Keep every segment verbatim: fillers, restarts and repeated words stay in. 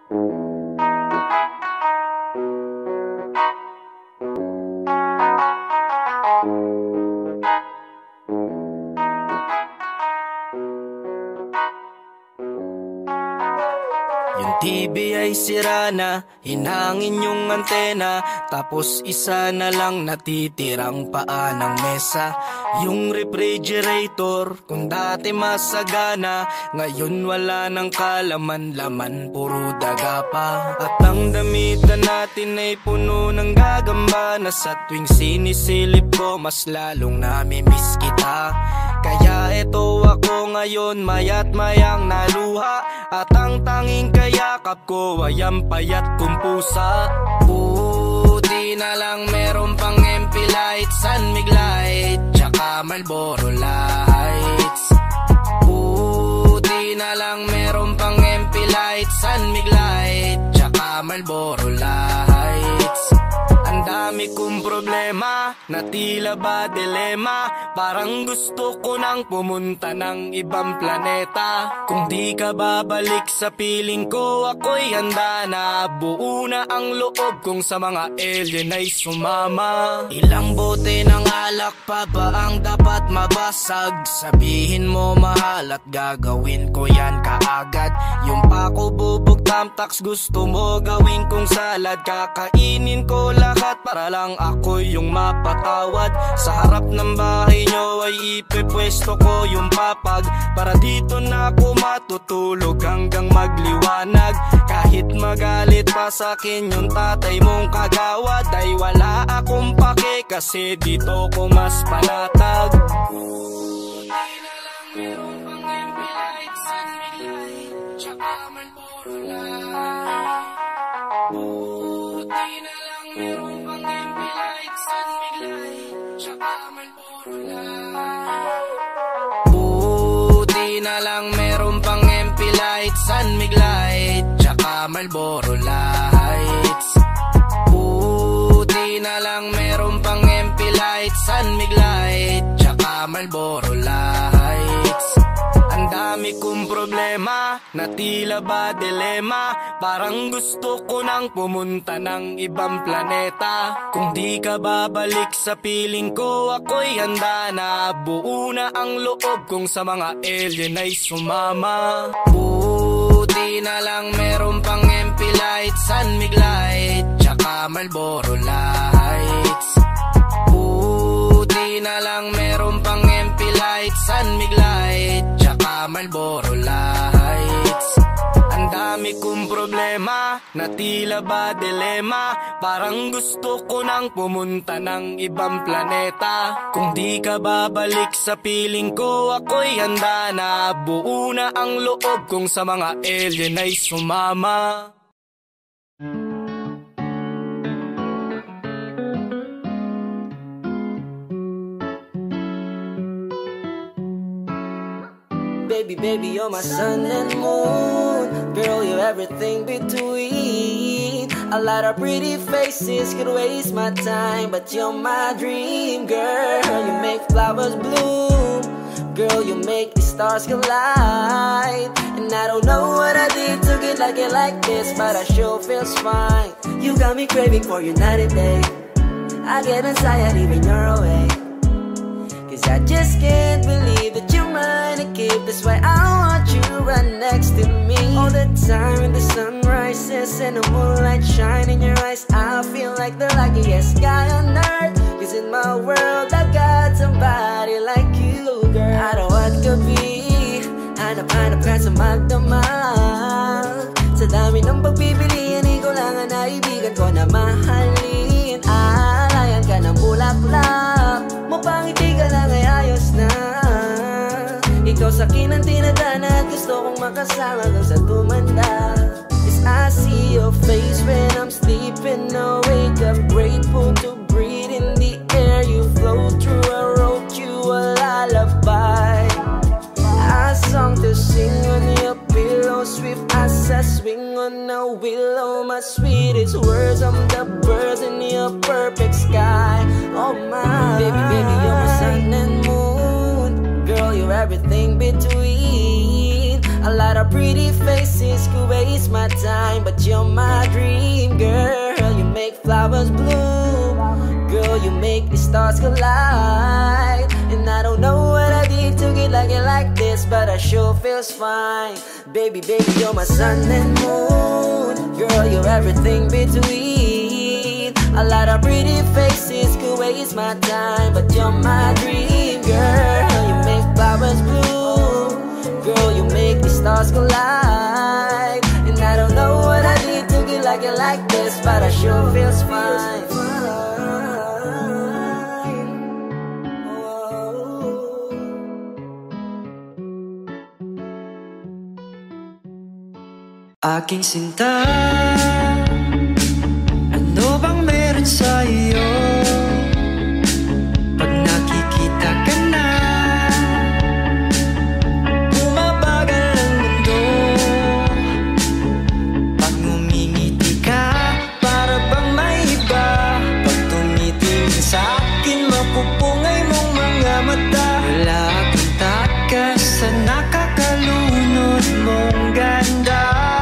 Yung T V ay sira na, hinangin yung antena, tapos isa na lang natitirang paa ng mesa. Yung refrigerator, kung dati masagana, ngayon wala nang kalaman-laman, puro daga pa. At ang damitan natin ay puno ng gagamba, na sa tuwing sinisilip ko mas lalong namimiss kita. Kaya eto ako ngayon, mayat mayang naluha, at ang tanging kayakap ko ay ang payat kong pusa. Buti na lang meron pang M P light, San Mig light, tsaka Marlboro lights. Buti na lang meron pang M P light, San Mig light, tsaka Marlboro lights. Ang dami kong problema, na tila ba dilema, parang gusto ko nang pumunta ng ibang planeta. Kung di ka babalik sa piling ko, ako'y handa na. Buo na ang loob kong sa mga alien ay sumama. Ilang bote ng alak pa ba ang dapat mabasag? Sabihin mo mahal at gagawin ko yan kaagad. Yung pako bubog tamtax gusto mo gawin kong salad, kakainin ko lahat para lang ako yung mapatawad. Sa harap ng bahay nyo ay ipepwesto ko yung papag, para dito na ako matutulog hanggang magliwanag. Kahit magalit pa sa'kin yung tatay mong kagawad, ay wala akong pake kasi dito ko mas panatag. Buti na lang meron pang M P light, San Mig light, tsaka Marlboro light. Buti na lang meron pang M P light, San Mig light, tsaka Marlboro light. Buti na lang meron pang M P light, San Mig light, tsaka Marlboro lights. Buti na lang meron pang M P light, San Mig light, tsaka Marlboro lights. Ang dami kong problema, na tila ba dilema, parang gusto ko nang pumunta ng ibang planeta. Kung di ka babalik sa piling ko, ako'y handa na. Buo na ang loob kong sa mga alien ay sumama. Buti na lang meron pang M P light, San Mig light, tsaka Marlboro lights. Buti na lang meron pang M P light, San Mig light, tsaka Marlboro lights. Ang dami kong problema, na tila ba dilema, parang gusto ko nang pumunta ng ibang planeta. Kung di ka babalik sa piling ko, ako'y handa na. Buo na ang loob kong sa mga alien ay sumama. Baby, baby, you're my sun and moon. Girl, you're everything between. A lot of pretty faces could waste my time, but you're my dream, girl. You make flowers bloom. Girl, you make the stars collide. And I don't know what I did to get like it like this, but I sure feels fine. You got me craving for you night and day. I get anxiety when you're away, cause I just can't believe that you're mine to keep. That's why I want you right next to me all the time. When the sun rises and the moonlight shine in your eyes, I feel like the luckiest guy on earth. Cause in my world I got somebody like you, girl. I don't want to be hanap-hanap ka sa magdamag. Sa dami ng pagpipilian, ikaw lang ang naibigan ko na mahalin. Alayan ka ng bulaklak, mapangiti ka lang ay ayos na. Ikaw sa'kin ang tinadhana at gusto kong makasama kung sa tumanda. Cause I see your face when I'm sleeping awake. I'm grateful to breathe in the air you flow through. I wrote you a lullaby, a song to sing on your pillow, swift as I swing on a willow. My sweetest words, I'm the birds in your perfect sky. Oh my, baby, baby, you're my sun and moon. Girl, you're everything between. A lot of pretty faces could waste waste my time, but you're my dream. Girl, you make flowers bloom. Girl, you make the stars collide. And I don't know what I did to get like it like this, but I sure feels fine. Baby, baby, you're my sun and moon. Girl, you're everything between. A lot of pretty faces could waste my time, but you're my dream. Girl, you make flowers bloom. Girl, you make the stars collide. And I don't know what I did to get like it like this, but I sure feels fine. Aking sinta, ano bang meron sa iyo? Pag nakikita ka na, bumabagal ang mundo. Pag ngumingiti ka, para bang may iba. Pag tumitingin sa akin, mapupungay mong mga mata. Wala akong takas sa nakakalunod mong ganda.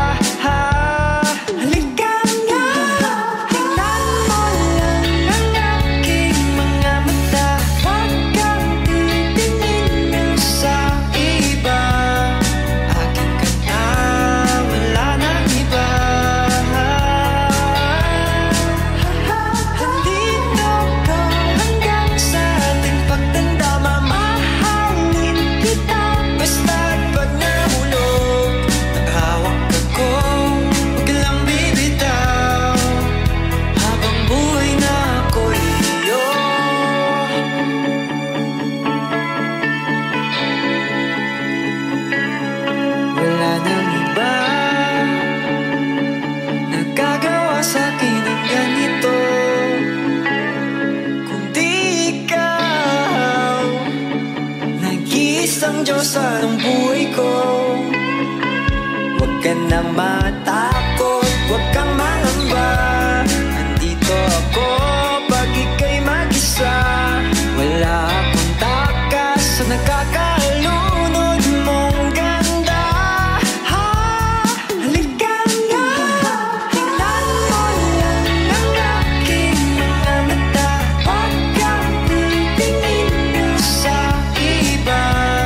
Diyosa ng buhay ko. Huwag ka na matakot, huwag kang mangamba. Andito ako pag ika'y mag-isa. Wala akong takas sa nakakalunod mong ganda. Ha, halika na, tingnan mo lang ang aking mga mata. Huwag kang titingin sa iba.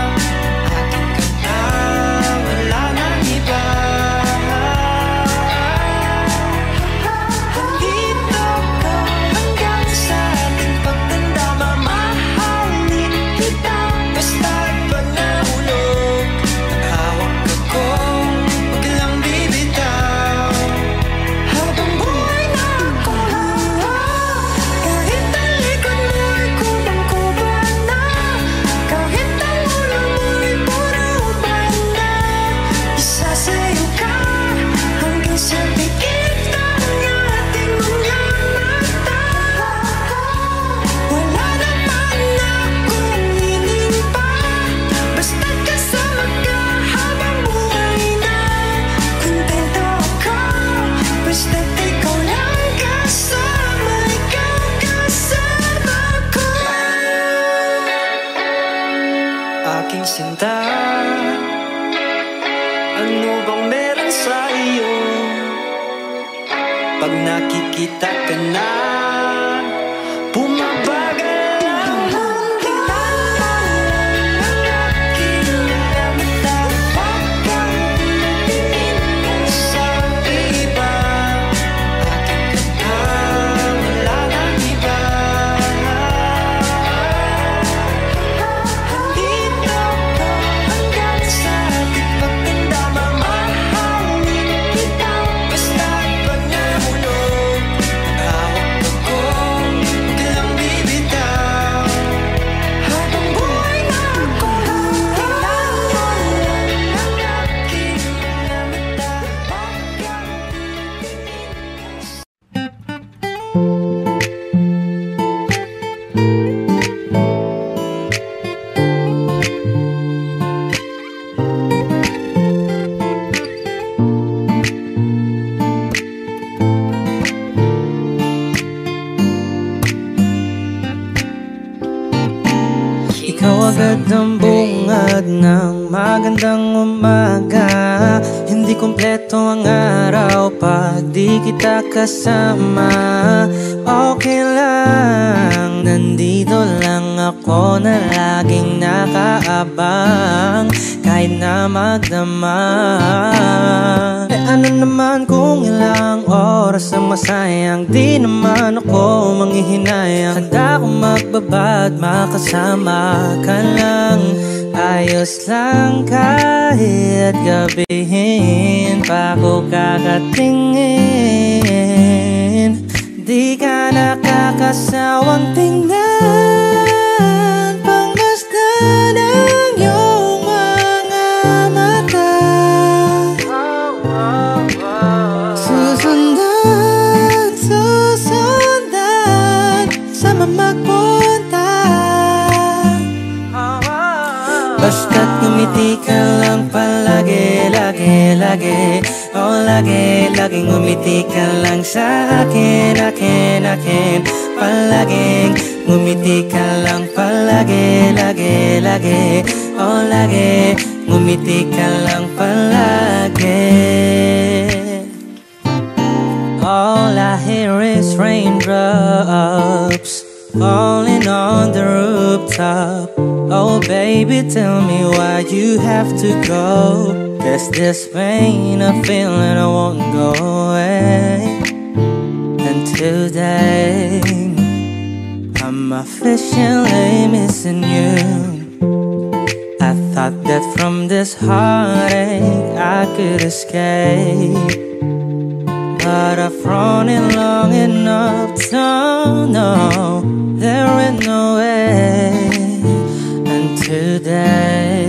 Aking sinta, ano bang meron sa iyo? Pag nakikita ka na, bumabagal ang mundo. Ang aking mga mata, huwag kang titingin sa iba. Aking ka na, wala nang iba. Ikaw agad ang bungad ng magandang umaga. Hindi kumpleto ang araw pag di kita kasama. Okay lang, nandito lang ako na laging nakaabang kahit na magdamag. Eh ano naman kung ilang oras ang masayang, di naman ako manghihinayang. Handa akong magbabad, makasama ka lang. Ayos lang kahit gabihin pa ko kakatingin. Di ka nakakasawang tingnan, pangmasdan ang iyong mga mata. Susundan, susundan sa mamagpunta. Basta't ngumiti ka lang palagi, lagi, lagi. Oh, lagi, laging ngumiti ka lang sa akin, akin, akin. Palaging ngumiti ka lang palagi, lagi, lagi. Oh, lagi, ngumiti ka lang palagi. All I hear is raindrops falling on the rooftop. Oh baby, tell me why you have to go. There's this pain, a feeling I won't go away. And today I'm officially missing you. I thought that from this heartache I could escape, but I've run it long enough to know there ain't no way. And today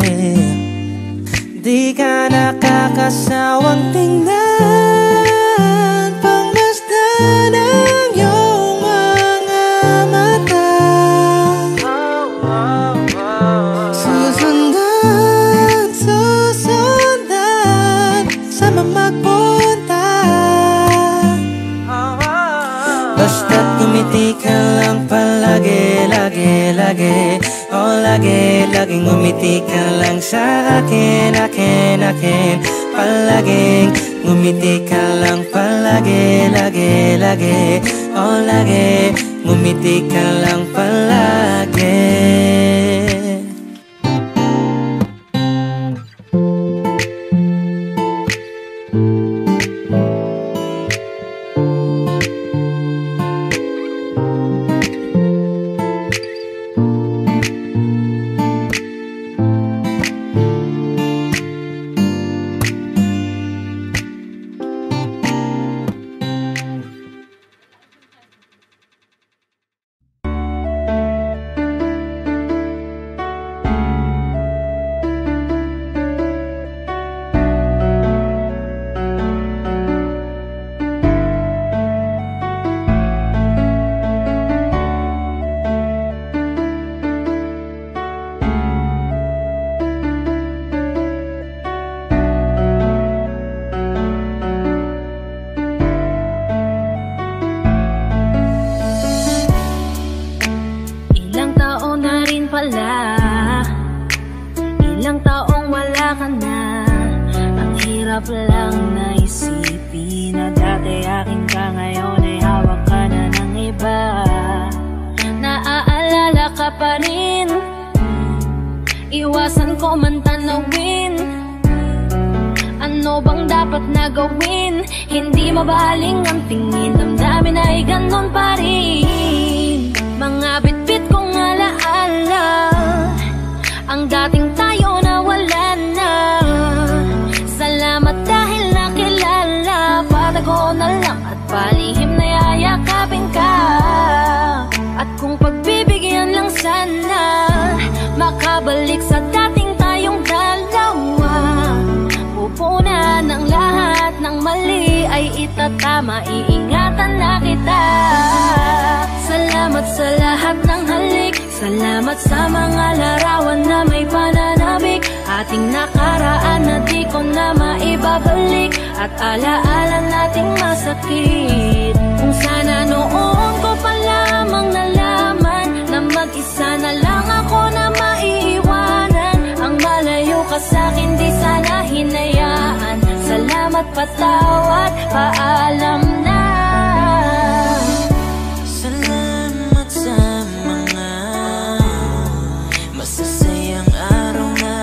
di ka nakakasawang tingnan, pangmasdan ang iyong mga mata. Susundan, susundan sa mamagpunta. Basta't ngumiti ka lang palagi, lagi, lagi. Oh, lagi, laging ngumiti ka lang sa akin, akin, akin. Palaging ngumiti ka lang palagi, lagi, lagi. Oh, lagi, ngumiti ka lang palagi. Iwasan ko man tanawin, ano bang dapat na gawin? Hindi mabaling ang tingin, damdamin ay ganon pa rin. Mga bitbit kong alaala, ang dating tayo na wala na. Salamat dahil nakilala, patago na lang at palihim na yayakapin ka. At kung pagbibigyan lang sana, makabalik sa dating tayong dalawa. Pupunan ng lahat ng mali ay itatama, iingatan na kita. Salamat sa lahat ng halik, salamat sa mga larawan na may pananabik. Ating nakaraan na di ko na maibabalik, at alaala nating masakit. Kung sana noon ko pa lamang nalaman na mag-isa na lang ako na maiiwanan. Ang malayo ka sa'kin di sana hinayaan. Salamat Salamat, patawad, paalam na. Salamat sa mga masasayang araw na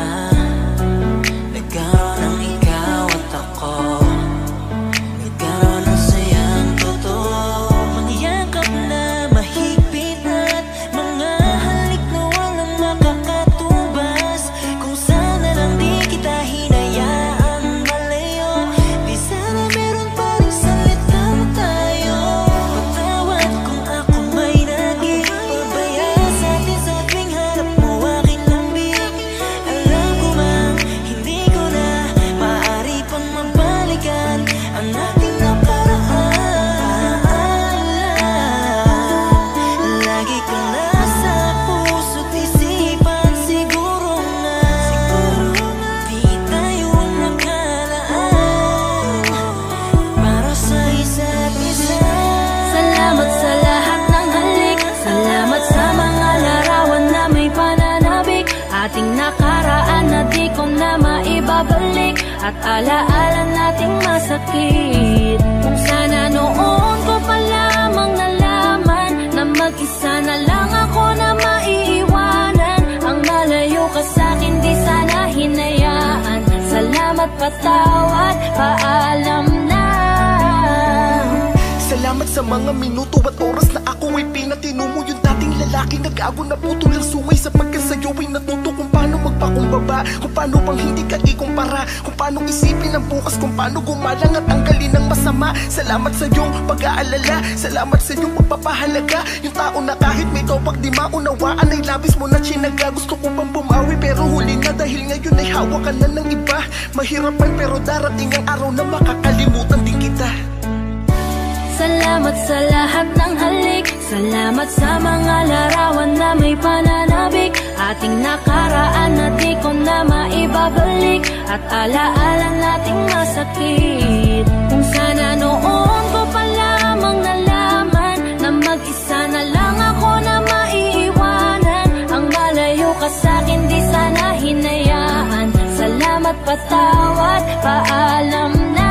nagkaroon ng ikaw at ako. Nagkaroon ng sayang totoo, mga yakap na mahigpit at mga halik na walang makakatubas. Kung sana lang di kita hinayaan malayo, di sana meron pa rin salita mo tayo. Patawad kung ako may naging pabaya sa atin sa tuwing harap mo aking lambing. Alam ko mang hindi ko na maaari pang mabalikan ang ating nakaraan. Lagi ka nasa puso't isipan, siguro nga di tayo nakalaan para sa isa't isa. Salamat sa lahat ng halik, salamat sa mga larawan na may pananabik. Ating nakaraan na di ko na maibabalik, at alaala nating masakit. Kung sana noon ko pa lamang nalaman na mag-isa na lang ako na maiiwanan. Ang malayo ka sa'kin di sana hinayaan. Salamat, patawad, paalam na. Salamat sa mga minuto at oras na ako ay pinatino mo. Yung dating lalaki nag-ago na putol ang sungay, sapagkat sa'yo ay natuto kung paano magpakumbaba, kung paano pang hindi ka ikumpara, kung paano isipin ang bukas, kung paano gumalang at tanggalin ang masama. Salamat sa iyong pag-aalala, salamat sa iyong pagpapahalaga. Yung tao na kahit may topak di maunawaan ay labis mo na chinaga. Gusto ko pang bumawi pero huli na, dahil ngayon ay hawakan na ng iba. Mahirap man pero darating ang araw na makakalimutan din kita. Salamat sa lahat ng halik, salamat sa mga larawan na may pananabik. Ating nakaraan na di ko na maibabalik, at alaala nating masakit. Kung sana noon ko pa lamang nalaman na mag-isa na lang ako na maiiwanan. Ang malayo ka sa'kin di sana hinayaan. Salamat, patawad, paalam na.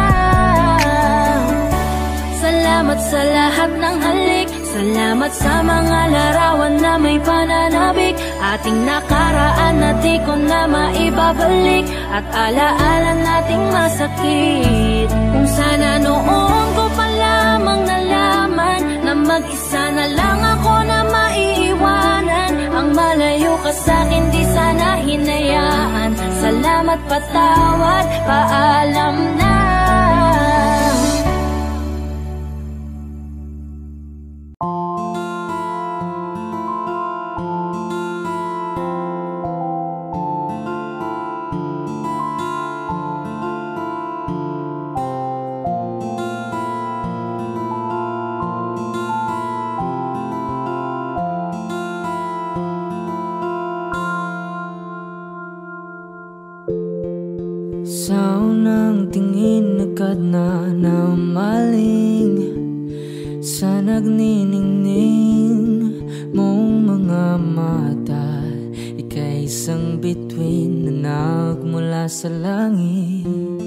Salamat sa lahat ng halik, salamat sa mga larawan na may pananabik. Ating nakaraan na di ko na maibabalik, at alaala nating masakit. Kung sana noon ko pa lamang nalaman na mag-isa na lang ako na maiiwanan. Ang malayo ka sa'kin di sana hinayaan. Salamat, patawad, paalam na. Sa unang tingin agad na namaling sa nagniningning mong mga mata. Ika'y isang bituin na nagmula sa langit.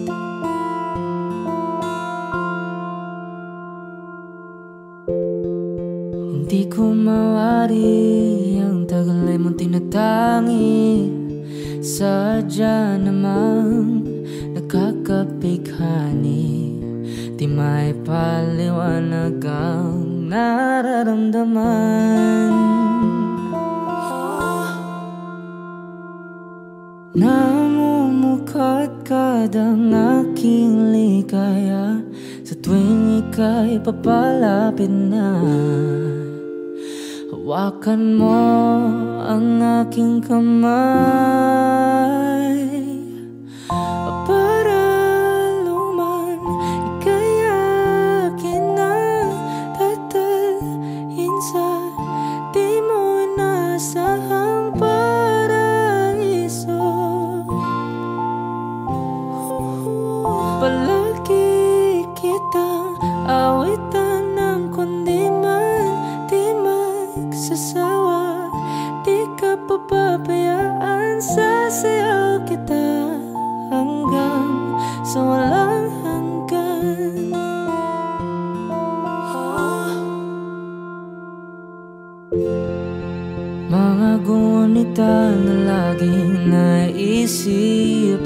Hindi ko mawari ang tagal ay mong tinatangi. Sadya namang nakakapighani, di may paliwanag ang nararamdaman. Namumukadkad ang aking ligaya sa tuwing ika'y papalapit na. Hawakan mo ang aking kamay para luman ika'y akin na tatalhin sa di mo inasahang paraiso. Palagi kitang awitan ng kundi man di magsasawa. Di ka papabayaan, sasayaw kita. ngunita na laging naisip,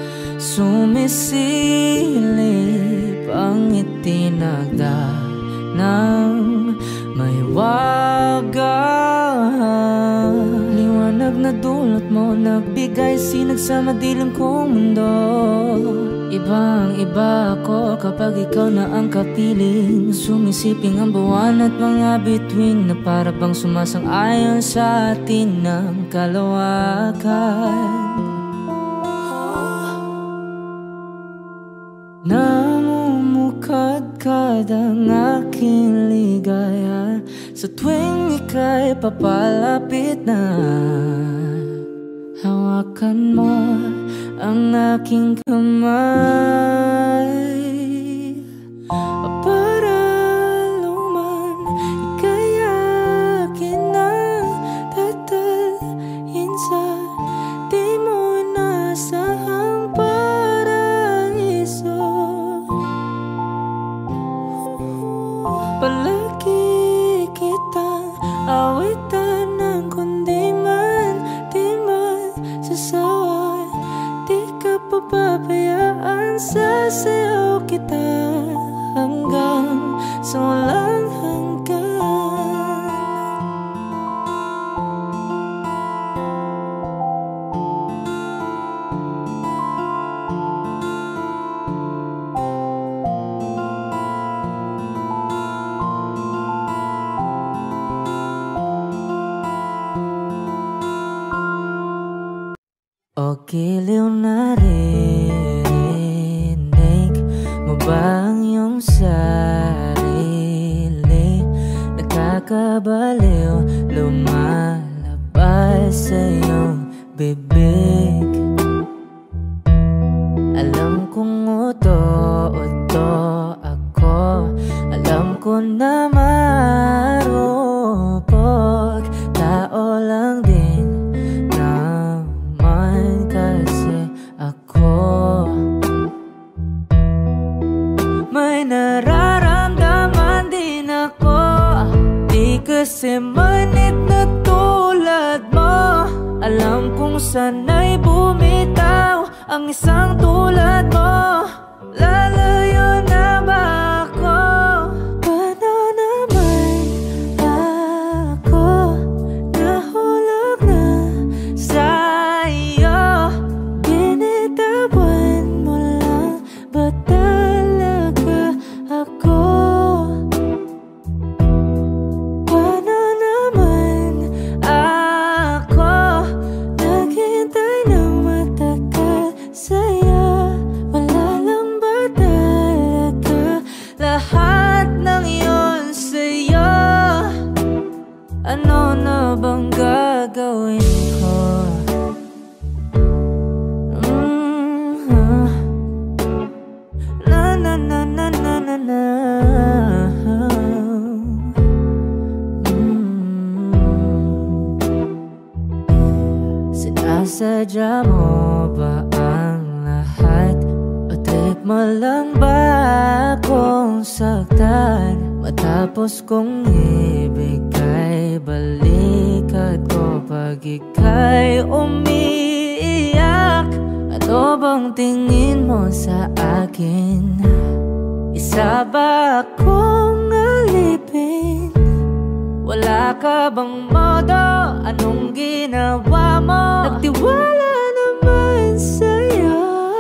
sumisilip ang itinagda ng may waga. Liwanag na dulot mo, nagbigay sinag sa madilim kong mundo. Ibang iba ako kapag ikaw na ang kapiling, sumisiping ang buwan at mga bituin na para bang sumasang-ayon sa atin ng kalawakan. Namumukadkad ang aking ligaya sa tuwing ika'y papalapit na. Hawakan mo ang aking kamay para luman ika'y akin na tatalhin sa di mo inasahang paraiso. Palagi kitang awitan ng kundi man di man sasawa. Di ka pababayaan, sasayaw kita hanggang sa walang hanggan. O giliw na rinig mo ba ang iyong sarili? Nakakabaliw, lumalabas sa iyong bibig. Alam kong uto-uto ako, alam ko na marupok, tao lang din kasi ako. May nararamdaman din ako, di kasi manit na tulad mo. Alam kong sana'y bumitaw ang isang tulad mo. Lalayo na ba ako? Paano naman ako nahulog na sa ano na bang gagawin ko? Mm-hmm. Na na na na na na na. Mm-hmm. Sinasadya mo ba ang lahat? O trip mo lang ba akong saktan? Matapos kong ibigay balikat ko pag ika'y umiiyak. Ano bang tingin mo sa akin? Isa ba akong alipin? Wala ka bang modo? Anong ginawa mo? Nagtiwala naman sa'yo.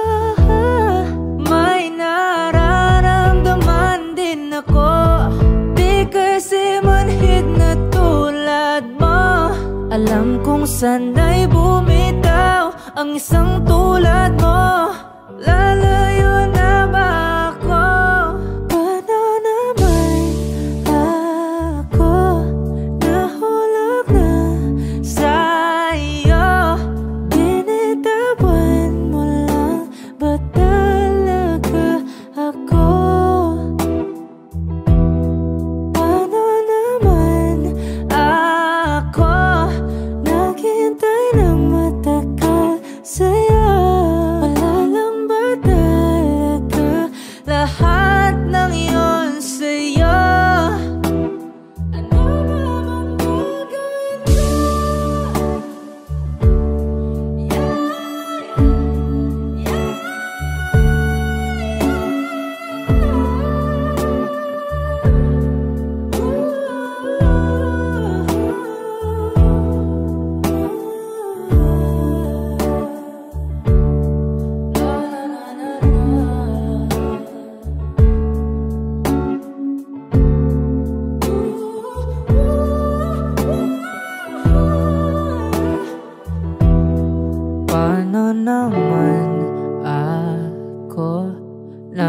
May nararamdaman din ako, di kasi manhid na tulad mo. Alam kong sana'y bumitaw ang isang tulad mo. Lalayo na ba ako? Paano naman ako nahulog na sa iyo? Binitawan mo lang ba talaga ako? Paano naman ako naghintay ng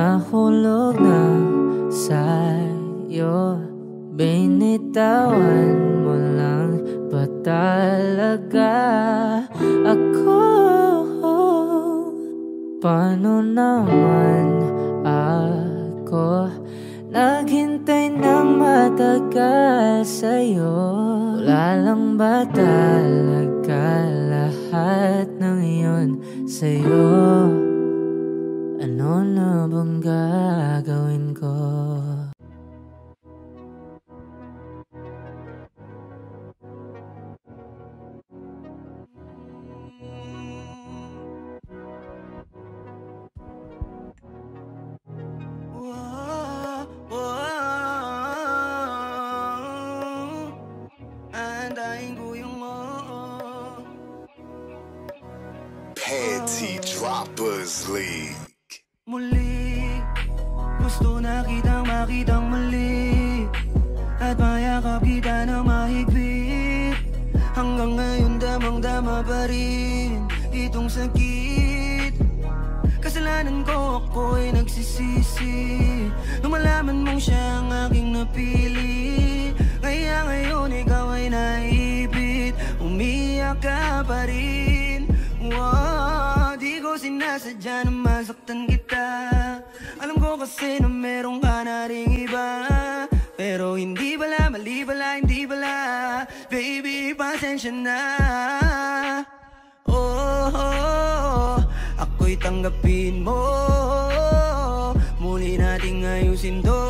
nahulog na sa'yo. Binitawan mo lang ba talaga ako? Paano naman ako naghintay na matagal sa'yo? Wala lang ba talaga lahat ng iyon sa'yo? Ano na bang gagawin ko? Panty Droppers League. Muli, gusto na kitang makitang muli, at mayakap kita na mahigpit. Hanggang ngayon damang-dama pa rin itong sakit. Kasalanan ko, ako'y nagsisisi nung malaman mong siya ang aking napili. Kaya ngayon ikaw ay naipit, umiyak ka pa rin. Wow, di ko sinasadya na masaktan kita. Alam ko kasi na meron ka na ring iba, pero hindi bala, mali bala, hindi bala. Baby, pasensya na. Oh, oh, oh, ako'y tanggapin mo. Muli nating ayusin to.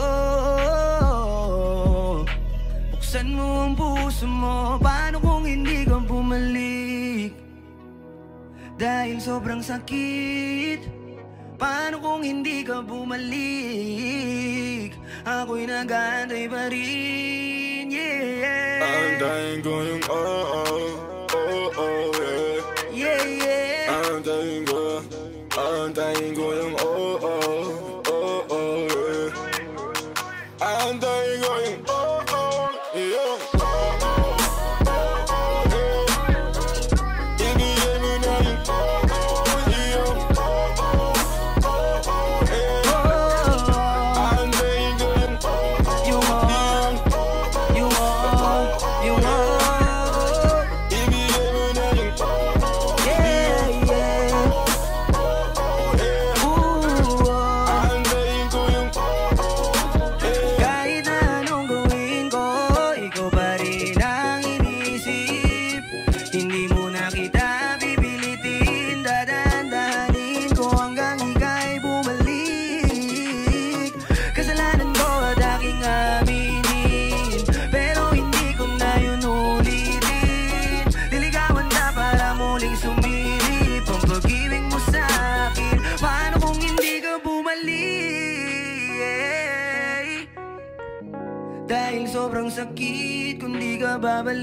Buksan mo ang puso mo. Paano kung hindi ka bumalik? Dahil sobrang sakit. Paano kung hindi ka bumalik? Ako'y nag-aantay pa rin, yeah. Antayin ko yung oh oh, oh oh, yeah. Yeah, yeah. Antayin ko, antayin ko yung oh oh, oh oh, yeah. Antayin ko yung oh oh, yung oh oh, oh oh, yeah. Ibigay mo na yung oh oh, yung oh oh, oh oh, yeah. Antayin ko yung oh oh, Yung oh, yung oh, yung oh. ibigay mo na yung oh oh, Yeah, yeah. Ooh, oh. antayin ko yung oh oh, yeah. Kahit na anong gawin ko, ikaw pa rin ang inisip. Hindi mo na kita pipilitin, dadandanin ko hanggang ika'y bumalik. Kasalanan ko at aking aminin, pero hindi ko na yun ulitin. Diligawan na para muling sumilip ang pag-ibig mo sa akin. Paano kung hindi ka bumalik? Dahil sobrang sakit kung di ka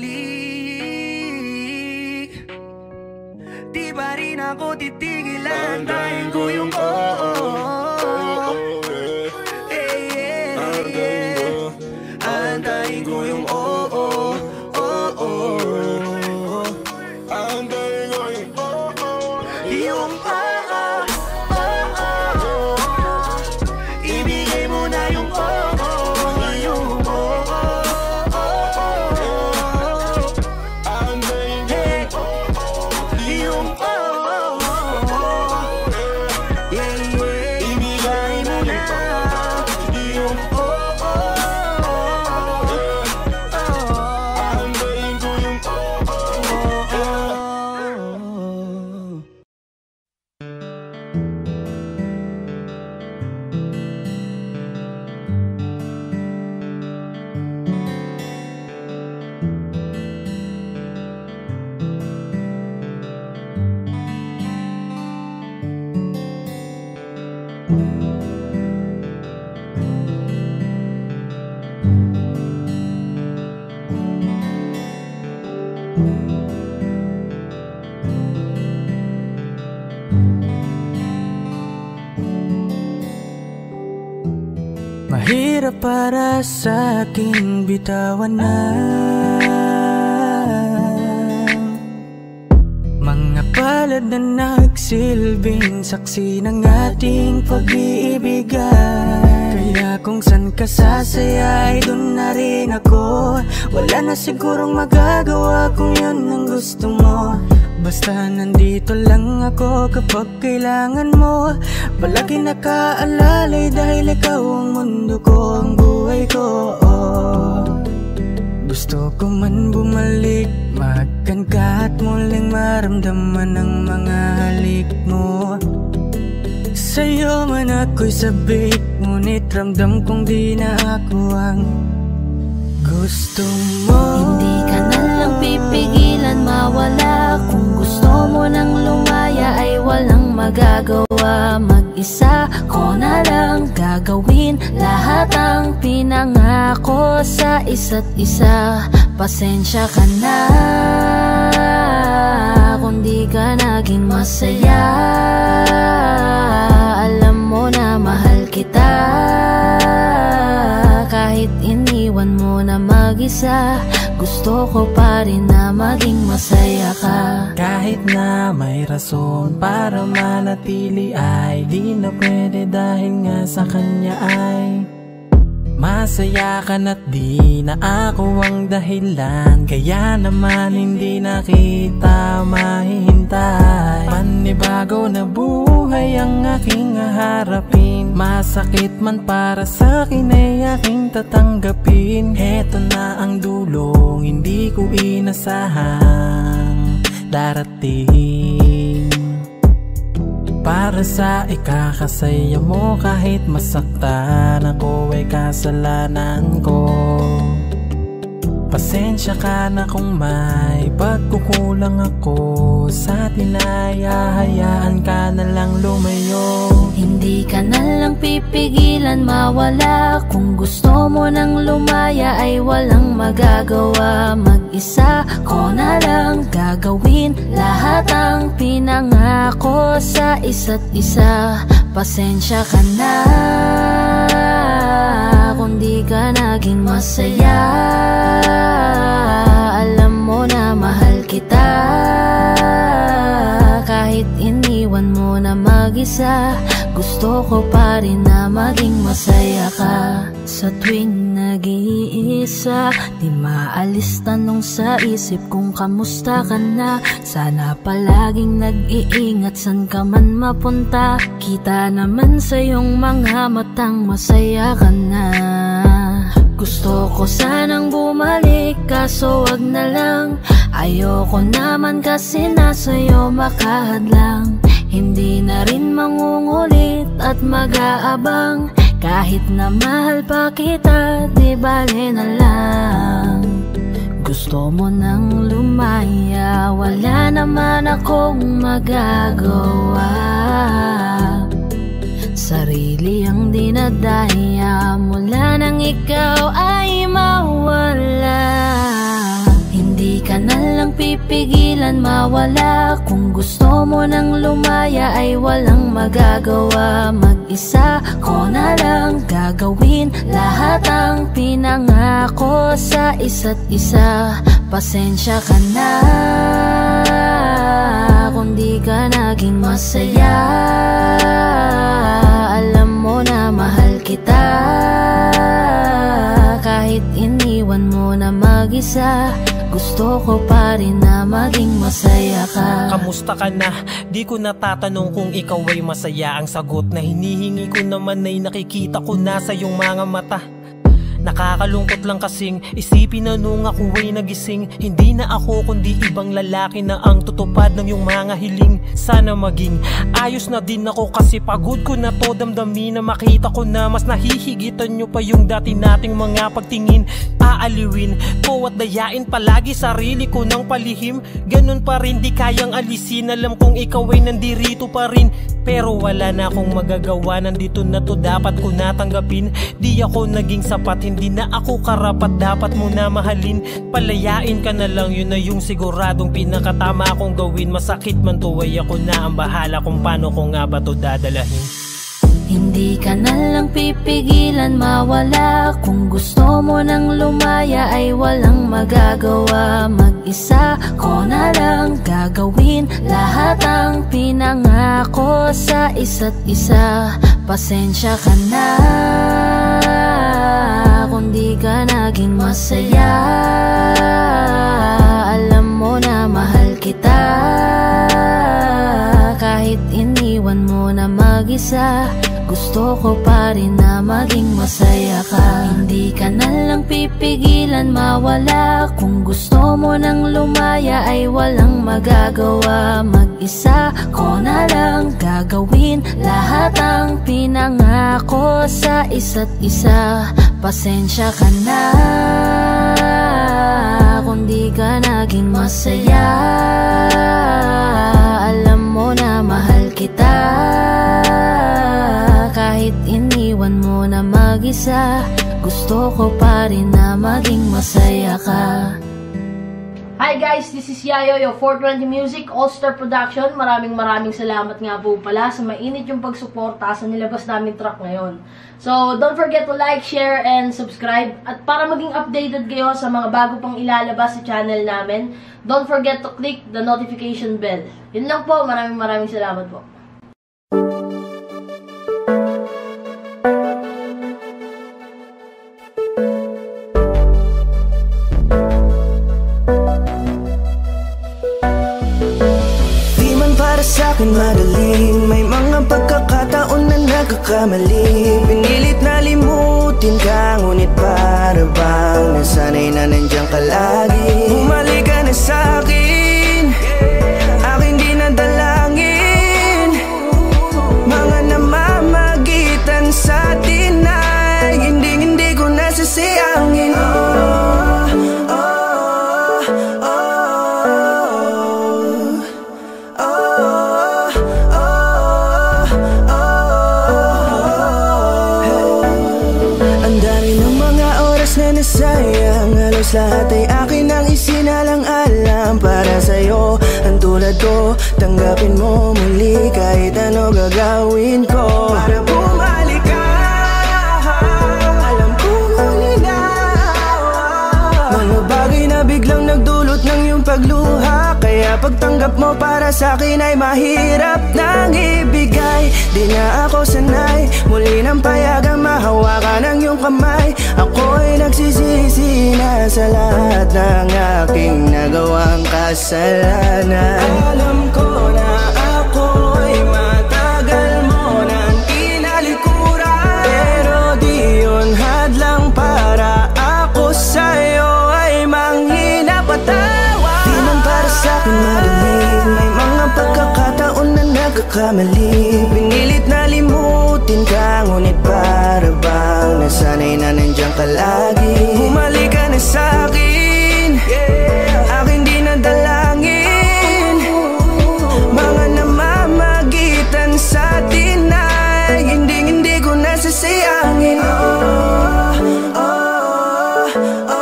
babalik. Di pa rin ako titigil, antayin ko yung oh oh, oh. Eh, yeah, yeah. Antayin ko yung oh oh, oh oh. Antayin ko yung oh oh, Yung oh oh, oh oh. Ibigay mo na yung oh oh, yung oh oh, oh. antayin ko Hey, yung oh oh. Yeah, yeah. Ibigay mo na yung oh oh, oh. antayin ko yung oh oh. Mahirap para sa akin bitawan na mga pala palad na nagsilbing saksi ng ating pag-iibigan. Kaya kung san ka sasaya ay dun na rin ako. Wala na sigurong magagawa kung yun ang gusto mo. Basta nandito lang ako kapag kailangan mo. Palagi nakaalalay dahil ikaw ang mundo ko, ang buhay ko. Oh. Gusto ko man bumalik, mahagkan ka at muling maramdaman ang mga halik mo. Sa'yo man ako'y sabik, ngunit ramdam kong di na ako ang gusto mo. Hindi ka na lang pipigilan mawala. Kung gusto mo nang lumaya ay walang magagawa. Mag-isa ko na lang gagawin lahat ang pinangako sa isa't isa. Pasensya ka na kung di ka naging masaya. Alam mo na mahal kita, kahit iniwan mo na mag-isa. Gusto ko pa rin na maging masaya ka. Kahit na may rason para manatili ay di na pwede dahil nga sa kanya ay masaya ka na't di na ako ang dahilan. Kaya naman hindi na kita mahihintay. Panibago na buhay ang aking haharapin. Masakit man para sa'kin ay aking tatanggapin. Heto na ang dulong hindi ko inasahang darating. Para sa ikakasaya mo kahit masaktan ako ay kasalanan ko. Pasensya ka na kung may pagkukulang ako sa atin ay hahayaan ka na lang lumayo. Hindi ka na lang pipigilan mawala. Kung gusto mo nang lumaya ay walang magagawa. Mag-isa ko na lang gagawin lahat ang pinangako sa isa't isa. Pasensya ka na kung di ka naging masaya. Alam mo na mahal kita, kahit iniwan mo na mag-isa. Gusto ko pa rin na maging masaya ka. Sa tuwing nag-iisa, di maalis tanong sa isip kung kamusta ka na. Sana palaging nag-iingat san ka man mapunta. Kita naman sa iyong mga matang masaya ka na. Gusto ko sanang bumalik kaso wag na lang. Ayoko naman kasi nasa'yo makahadlang. Hindi na rin mangungulit at mag-aabang. Kahit na mahal pa kita, di bale na lang. Gusto mo nang lumaya, wala naman akong magagawa. Sarili ang dinadaya mula nang ikaw ay mawala. Hindi ka na lang pipigilan mawala. Kung gusto mo nang lumaya ay walang magagawa. Mag-isa ko na lang gagawin lahat ang pinangako sa isa't isa. Pasensya ka na kung di ka naging masaya. Alam mo na mahal kita, kahit iniwan mo na mag-isa. Gusto ko pa rin na maging masaya ka. Kamusta ka na? Di ko natatanong kung ikaw ay masaya. Ang sagot na hinihingi ko naman ay nakikita ko na sa iyong mga mata. Nakakalungkot lang kasing isipin na nung ako ay nagising, hindi na ako kundi ibang lalaki na ang tutupad ng iyong mga hiling. Sana maging ayos na din ako kasi pagod ko na to damdamin na makita ko na mas nahihigitan nyo pa yung dati nating mga pagtingin. Aaliwin ko at dayain palagi sarili ko ng palihim. Ganun pa rin di kayang alisin. Alam kong ikaw ay nandirito pa rin, pero wala na akong magagawa. Nandito na to, dapat ko natanggapin. Di ako naging sapat, hindi na ako karapat, dapat mo na mahalin. Palayain ka na lang, yun na yung siguradong pinakatama kong gawin. Masakit man to ay ako na ang bahala kung paano ko nga ba to dadalahin. Hindi ka na lang pipigilan mawala. Kung gusto mo nang lumaya ay walang magagawa. Mag-isa ko na lang gagawin lahat ang pinangako sa isa't isa. Pasensya ka na kung di ka naging masaya. Alam mo na mahal kita, kahit iniwan mo na mag-isa. Gusto ko pa rin na maging masaya ka. Hindi ka na lang pipigilan mawala. Kung gusto mo nang lumaya ay walang magagawa. Mag-isa ko na lang gagawin lahat ang pinangako sa isa't isa. Pasensya ka na kung di ka naging masaya. Alam mo na mahal kita, kahit iniwan mo na mag-isa. Gusto ko pa rin na maging masaya ka. Hi guys, this is Yayo, your four twenty Music All-Star Production. Maraming maraming salamat nga po pala sa mainit yung pagsuporta sa nilabas namin track ngayon. So, don't forget to like, share, and subscribe. At para maging updated kayo sa mga bago pang ilalabas sa channel namin, don't forget to click the notification bell. Yun lang po, maraming maraming salamat po. Sa'kin madaling, may mga pagkakataon na nagkakamali. Pinilit na limutin ka, ngunit para bang nasanay na nandiyan ka lagi. Bumalik ka na sa'kin, aking di nadalangin. Mga namamagitan sa atin ay hindi hindi ko nasasayangin. Oh, oh. Sayang, halos lahat ay akin ang isinalang-alam para sa'yo. Ang tulad ko, tanggapin mo muli kahit ano gagawin ko para bumalik ka. Alam ko ngunit na mga bagay na biglang nagdulot ng iyong pagluha. Kaya pagtanggap mo para sa'kin ay mahirap nang ibigay. Di na ako sanay muli ng payagang mahawakan ang iyong kamay. Ako'y nagsisisi na sa lahat ng aking nagawang kasalanan. Alam ko na ako'y matagal mo nang kinalikuran, pero di yun hadlang para ako sa'yo ay manghina patawa. Di man para sa'kin madaling, may mga pagkakataon na nagkakamali. Pinilit na limutin ka, ngunit para bang nasanay na nandiyan ka lagi. Bumalik ka na sa'kin, aking di nadalangin. Mga namamagitan sa atin ay hindi hindi ko nasasayangin. Oh, oh, oh,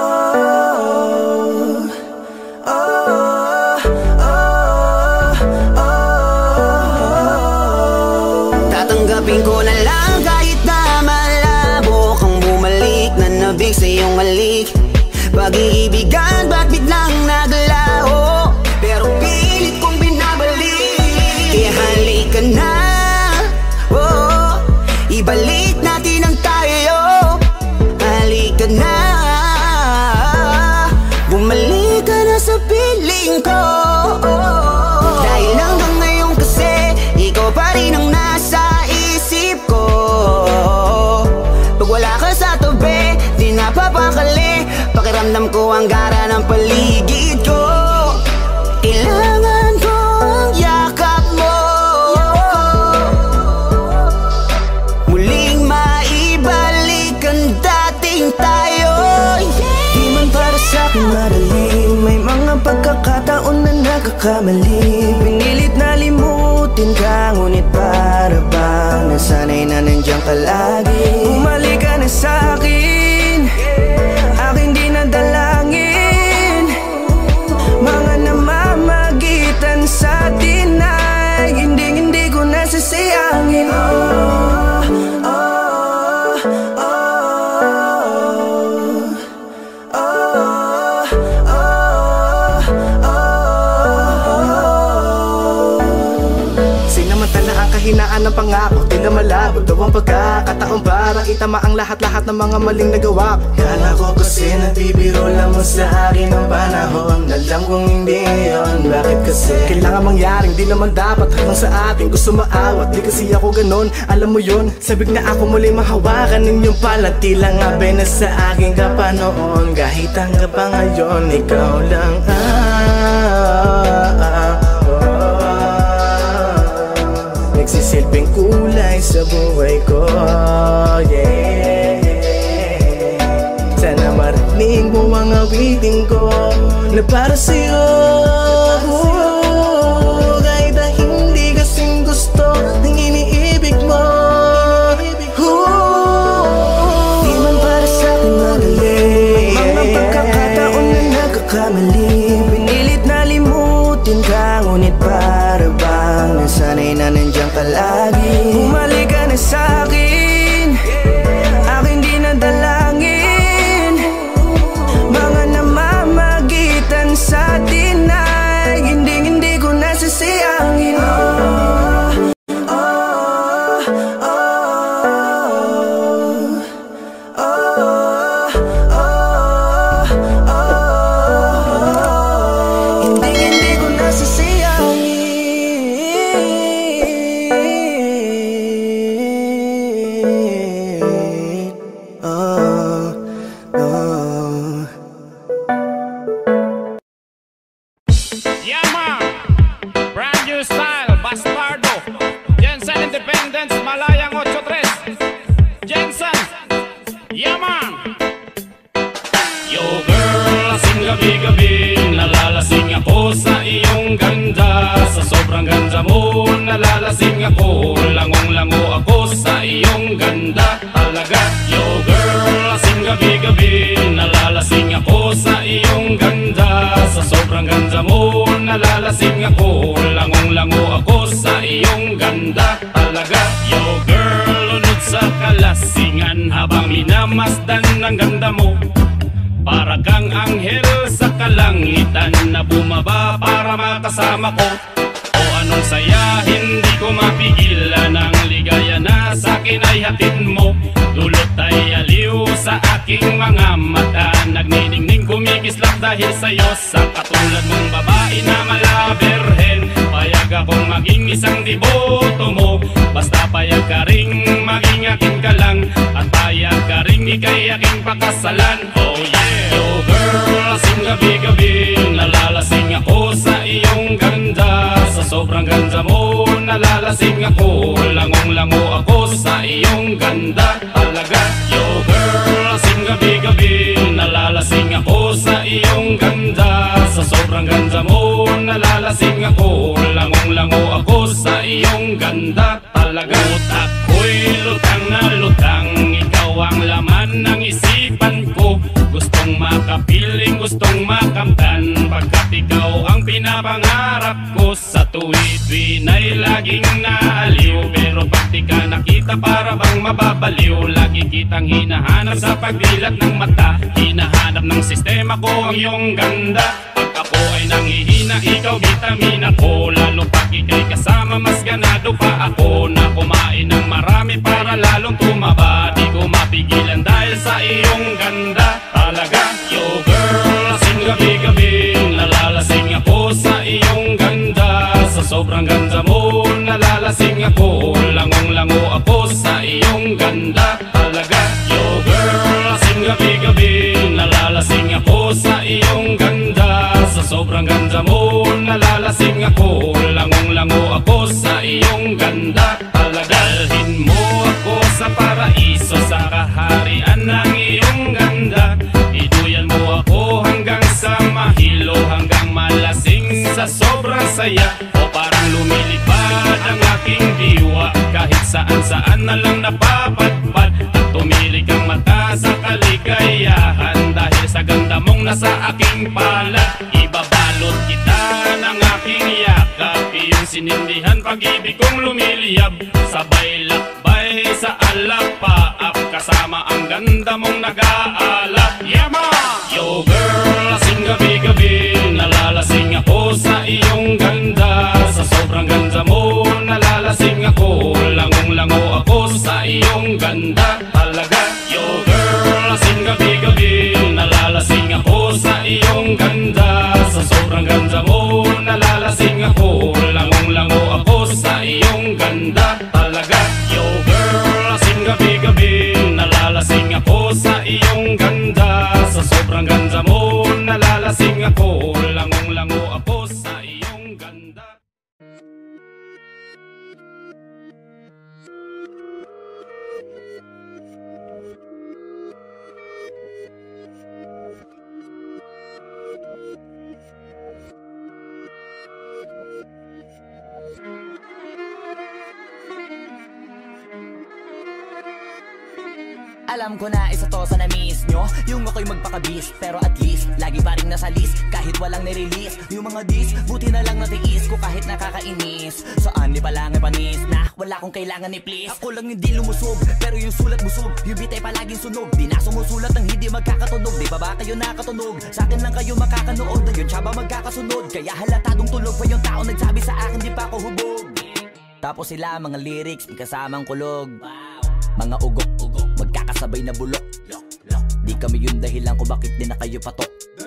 oh, oh, oh. Tatanggapin ko na lang kahit na malabo kang bumalik na nabig sa iyong halik. Pag-iibigan ba't biglang naglaho, pero pilit kong binabalik. Kaya halika na, oh, ibalik natin ang tayo. Halika na, bumalik ka na sa piling ko. Dahil hanggang ngayon kasi ikaw pa rin ang nasa isip ko. Pag wala ka sa tabi, di napapakali. Pakiramdam ko ang gara ng paligid ko. Kailangan ko ang yakap mo, muling maibalik ang dating tayo. Di man para sa'kin madaling, may mga pagkakataon na nagkakamali. Pinilit na limutin ka, ngunit para bang nasanay na nandiyan ka lagi. Bumalik ka na sa'kin, aking di nadalangin. Mga namamagitan sa atin ay hindi hindi ko nasasayangin. Oh, ng pangako, di na malabo daw ang pagkakataon para itama ang lahat-lahat ng mga maling nagawa ko. Kala ko kasi nabibiro lang mo sa akin ang panahon. Alam kong hindi yun, bakit kasi kailangan mangyaring di naman dapat hanggang sa atin gusto maawat. Di kasi ako ganon, alam mo yun. Sabik na ako muli mahawakan ninyong palat. Tila nga ba na sa akin ka pa noon. Kahit hanggang pa ngayon, ikaw lang ah, nagsisilbing kulay sa buhay ko, yeah. Sana marinig mo ang awitin ko na para sa'yo, kahit na hindi kasing gusto ng iniibig mo. Di man para sa'kin magaling mga pagkakataon na nagkakamali. Pinilit na limutin ka, ngunit para bang nasanay na nandiyan ka lagi. Bumalik ka na sa'kin, aking di nadalangin. Mga namamagitan sa atin ay hindi hindi ko nasasayangin. Oh, oh, oh, oh, oh, oh, oh. Hindi hindi ko nasasayangin. Gabi-gabi nalalasing ako sa iyong ganda. Sa sobrang ganda mo nalalasing ako. Langong-lango ako sa iyong ganda. Talaga, yo girl, lasing gabi-gabi nalalasing ako sa iyong ganda. Sa sobrang ganda mo nalalasing ako. Langong-lango ako sa iyong ganda. Talaga, yo girl, lunod sa kalasingan habang minamasdan ng ganda mo. Para kang anghel sa kalangitan na bumaba para makasama ko. O anong saya, hindi ko mapigilan ang ligaya na sa'kin ay hatid mo. Dulot ay aliw sa aking mga mata. Nagniningning kumikislap dahil sa'yo. Sa katulad mong babae na malaberhen, payag akong maging isang deboto mo. Basta payag ka ring maging akin ka lang, at payag ka ring ikay aking pakasalan. Oh yeah! Yo girl, lasing gabi-gabi nalalasing ako sa iyong ganda. Sa sobrang ganda mo nalalasing ako. Langong-lango ako sa iyong ganda. Talaga, yo girl, lasing gabi-gabi nalalasing ako sa iyong ganda. Sa sobrang ganda mo nalalasing ako. Langong-lango ako sa iyong ganda. Talaga, utak ko'y lutang na lutang. Ikaw ang laman ng isipan ko. Gustong makapiling, gustong makamtan, pagkat ikaw ang pinapangarap ko. Sa tuwid-tuwid ay laging naaliw, pero pag di ka nakita para bang mababaliw. Lagi kitang hinahanap sa pagdilat ng mata. Hinahanap ng sistema ko ang iyong ganda. Pag ako ay nangihina, ikaw vitamin ako. Lalo pag ikay kasama, mas ganado pa ako na kumain ng marami para lalong tumaba. Di ko mapigilan dahil sa iyong ganda. Talaga, yo girl, lasing gabi-gabi nalalasing ako sa iyong ganda. Sa sobrang ganda mo nalalasing ako. Langong-lango ako sa iyong ganda. Talaga, yo girl, lasing gabi-gabi nalalasing ako sa iyong ganda. Sa sobrang ganda mo nalalasing ako. Langong-lango ako sa iyong ganda. Talaga, dalhin mo ako sa paraiso, sa kaharian ng iyong ganda. Iduyan mo ako hanggang sa mahilo, hanggang malasing sa sobrang saya. O parang lumilipad ang aking diwa, kahit saan-saan na lang napapadpad. At tumirik ang mata sa kaligayahan, dahil sa ganda mong nasa aking palad. Ibabalot kita ng aking yakap, iyong sinindihan pag-ibig kong lumiliyab. Sabay lakbay sa alapaap, kasama ang ganda mong nag-aalap. Yeah ma! Yo girl, lasing gabi-gabi nalalasing ako sa iyong ganda. Sa sobrang ganda mo nalalasing ako. talaga. Yo girl, lasing gabi-gabi, nalalasing ako sa iyong ganda. Sa sobrang ganda mo, nalalasing ako, langong-lango ako sa iyong ganda talaga. Yo girl, lasing gabi-gabi, nalalasing ako sa iyong ganda. Sa sobrang ganda mo, nalalasing ako, langong-lango ako sa iyong ganda. Alam ko na isa to sa na-miss nyo, yung ako'y magpakabis, pero at least lagi pa rin nasa list, kahit walang nirelease. Yung mga dis, buti na lang natiis ko kahit nakakainis. Saan di palang ipanis na wala kong kailangan ni please. Ako lang hindi lumusog, pero yung sulat busog, yung bitay palaging sunog. Di na sumusulat ng hindi magkakatunog, di ba ba kayo nakatunog? Sa akin lang kayo makakanood, ayun siya ba magkakasunod? Kaya halatadong tulog pa yung tao nagsabi sa akin di pa ako hubog. Tapos sila mga lyrics, may kasamang kulog, mga ugok-ugok, magkakasabay na bulok. Di kami yung dahilan kung bakit di na kayo patok.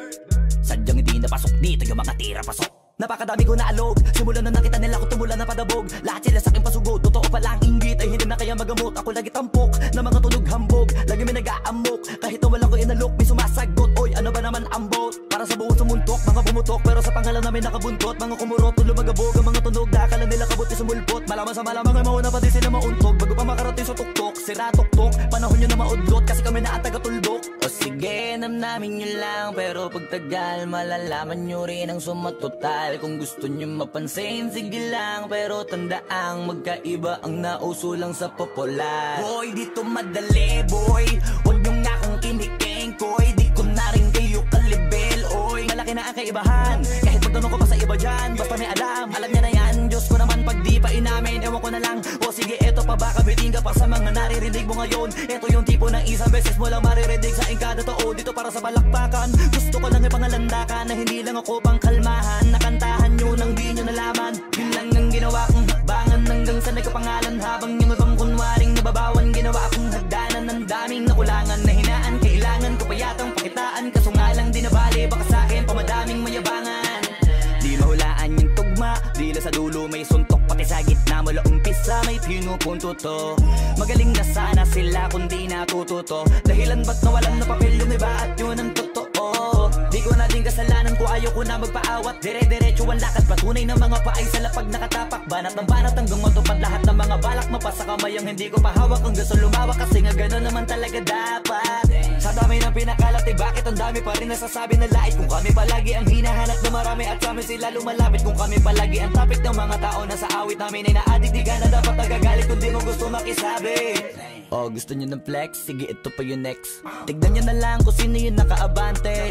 Sadyang hindi napasok dito yung mga tira pasok. Napakadami ko na alog, simula na nakita nila ko tumula na padabog. Lahat sila sa akin pasugod, totoo pala ang inggit ay hindi na kaya magamot. Ako lagi tampok, na mga tunog hambog, lagi may nag-aamok. Kahit na walang ko inalok, may sumasagot. Oy, ano ba naman ang bot? Para sa buong sumuntok, mga bumutok, pero sa pangalan namin nakabuntot. Mga kumurot, tulo magabog, ang mga tunog na akala nila kabuti sumulpot. Malaman sa malamang ay mauna pa din sila mauntog. Bago pa makarating sa tuktok, sira tuktok, panahon nyo na maudlot, kasi kami na ang taga-tuldok. O sige, namnamin nyo lang, pero pagtagal malalaman nyo rin ang sumatotal. Kung gusto nyo mapansin, sige lang, pero tandaang magkaiba ang nauso lang sa popular. Boy, dito madali, boy, huwag nyo nga akong kiniking, koy. Di ko na rin kayo kalibel, oy. Malaki na ang kaibahan, kahit magtanong ko pa sa iba dyan. Basta may alam, alam niya na yan. Diyos ko naman pag di pa inamin, ewan ko na lang. O sige, eto pa ba, kabiting ka pa sa mga naririnig mo ngayon. Eto yung tipo ng isang beses mo lang maririnig sa ingkada tao. Dito para sa balakbakan, gusto ko lang ipangalandakan na hindi lang ako pang kalmahan. Nakantahan nyo nang di nyo nalaman, yun lang ang ginawa kong hakbangan. Hanggang sa nagkapangalan, habang yung ibang kunwaring nababawan, ginawa akong hagdanan ng daming nakulangan na hinaan. Kailangan ko pa yatang pakitaan, kaso nga lang di nabali, baka sa akin pamadaming mayabangan. Di mahulaan yung tugma, dila sa dulo may suntok, pati sa gitna mula umpisa may pinupunto to. Magaling na sana sila kung di natututo, dahilan ba't nawalan na papel yung iba at yun ang totoo. Di ko na din kasalanan ko, ayaw ko na magpaawat. Dire-diretso ang lakad, patunay ng mga paay sa lapag nakatapak. Banat ng banat hanggang matupad lahat ng mga balak. Mapasa kamay ang hindi ko pahawak, ang gusto lumawak, kasi nga gano'n naman talaga dapat. Sa dami ng pinakalat, eh bakit ang dami pa rin nasasabi na lait? Kung kami palagi ang hinahanap na marami at sa amin sila lumalapit. Kung kami palagi ang topic ng mga tao na sa awit namin ay na-addict, di ka na dapat nagagalit kung di mo gusto makisabi. Oh, gusto nyo ng flex? Sige, ito pa yung next. Tignan nyo na lang kung sino yung nakaabante.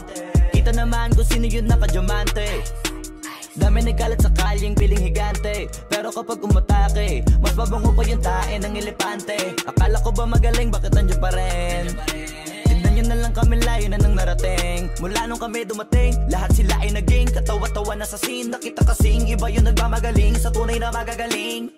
Kita naman kung sino yung nakadiamante. Dami nagkalat sa kalyeng piling higante, pero kapag umatake, mas mabango pa yung tae ng elepante. Akala ko ba magaling, bakit nandiyan pa rin? Tignan nyo na lang kami, layo na nang narating. Mula nung kami dumating, lahat sila ay naging katawa-tawa na sa scene. Nakita kasing iba yung nagmamagaling sa tunay na magagaling.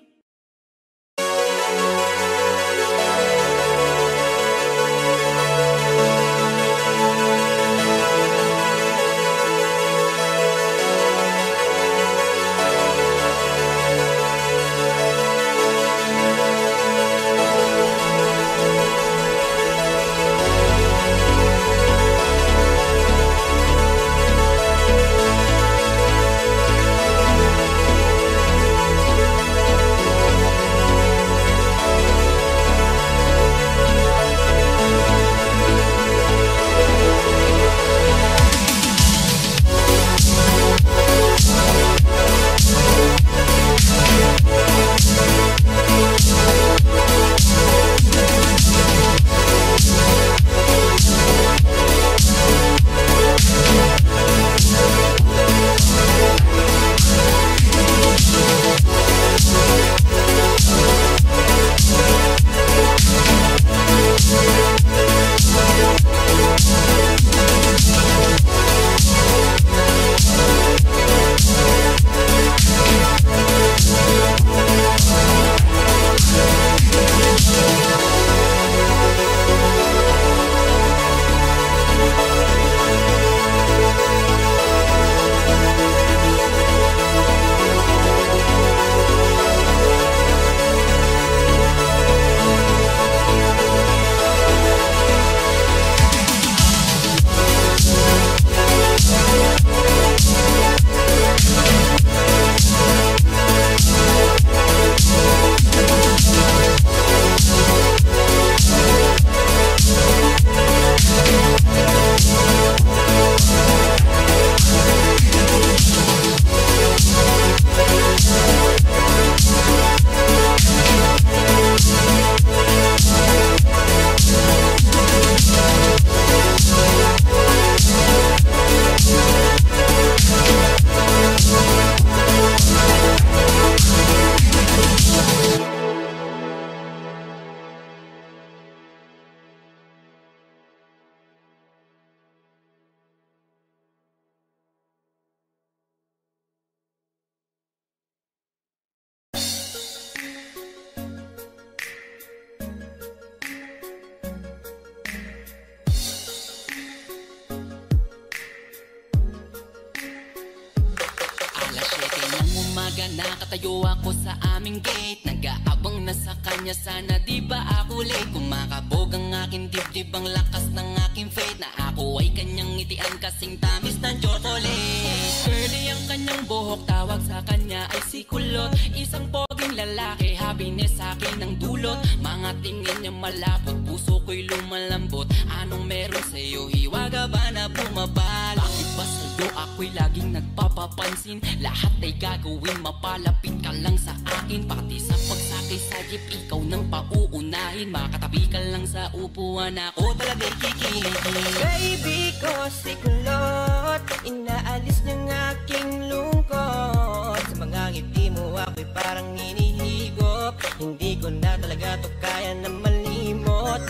umaga nakatayo ako sa aming gate, nag-aabang na sa kanya, sana di ba ako late. Kumakabog ang aking dibdib, ang lakas ng aking faith, na ako ay kanyang ngitian kasing tamis ng chocolate. Curly ang kanyang buhok, tawag sa kanya ay si Kulot. Isang poging lalaki, happiness sa akin ang dulot. Mga tingin niya malapot, puso ko'y lumalambot. Anong meron sa'yo, hiwaga ba na bumabal? Bakit ba sa'yo ako'y laging nagpapapansin? Lahat ay gagawin, mapalapit ka lang sa akin. Pati sa pagsakay sa jeep, ikaw nang pauunahin. Makatabi ka lang sa upuan, ako talaga'y kikiligin. Baby ko si Kulot, inaalis ng aking lungkot. Sa mga ngiti mo ako'y parang hinihigop, hindi ko na talaga to kaya na malimot.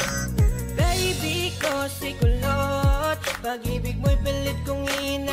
Baby ko si Kulot, pag-ibig mo'y pilit kong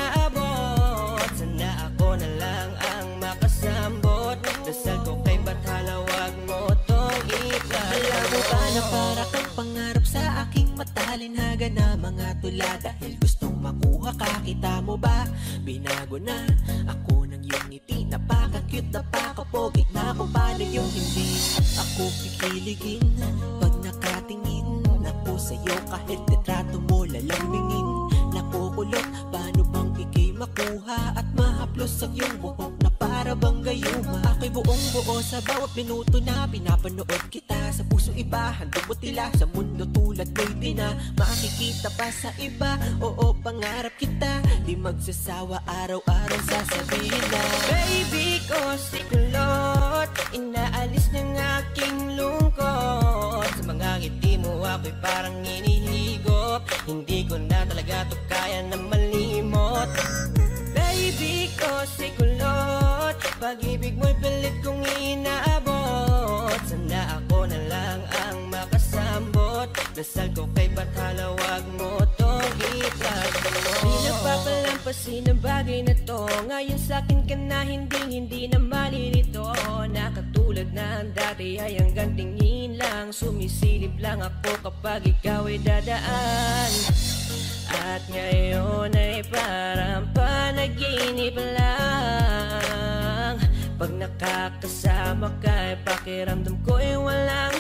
inaabot. Sana ako na lang ang makasambot, dasal ko kay Bathala, wag mo tong itan. Alam mo ba na para kang pangarap sa aking matalinhaga na mga tula, dahil gustong makuha ka, kita mo ba? Binago na ako ng iyong ngiti, napaka-cute, napaka-pogi, na kung paano yung hindi ako kikiligin pag nakatingin ako sa'yo. Kahit litrato mo lalambingin, nakukulot, paano bang ikay makuha at mahaplos ang iyong buhok na para bang gayuma? Ako'y buong buo sa bawat minuto na pinapanood kita. Sa puso iba, handog mo tila, sa mundo tulad mo'y di na makikita pa sa iba. Oo, pangarap kita, di magsasawa, araw-araw sasabihin na baby ko si Kulot, inaalis ng aking lungkot. Sa mga ngiti mo ako'y parang hinihigop, hindi ko na talaga to kaya na malimot. Baby ko si Kulot, pag-ibig mo'y pilit kong inaabot. Sana ako na lang ang makasambot, dasal ko kay Bathala, wag mo tong itago. Di nagpapalampasin ang bagay na to, ngayon sa'kin ka na hindi hindi na malilito. Nakatulad na ang dati ay hanggang tingin lang, sumisilip lang ako kapag ikaw ay dadaan. At ngayon ay parang panaginip lang, pag nakakasama ka ay pakiramdam ko ay walang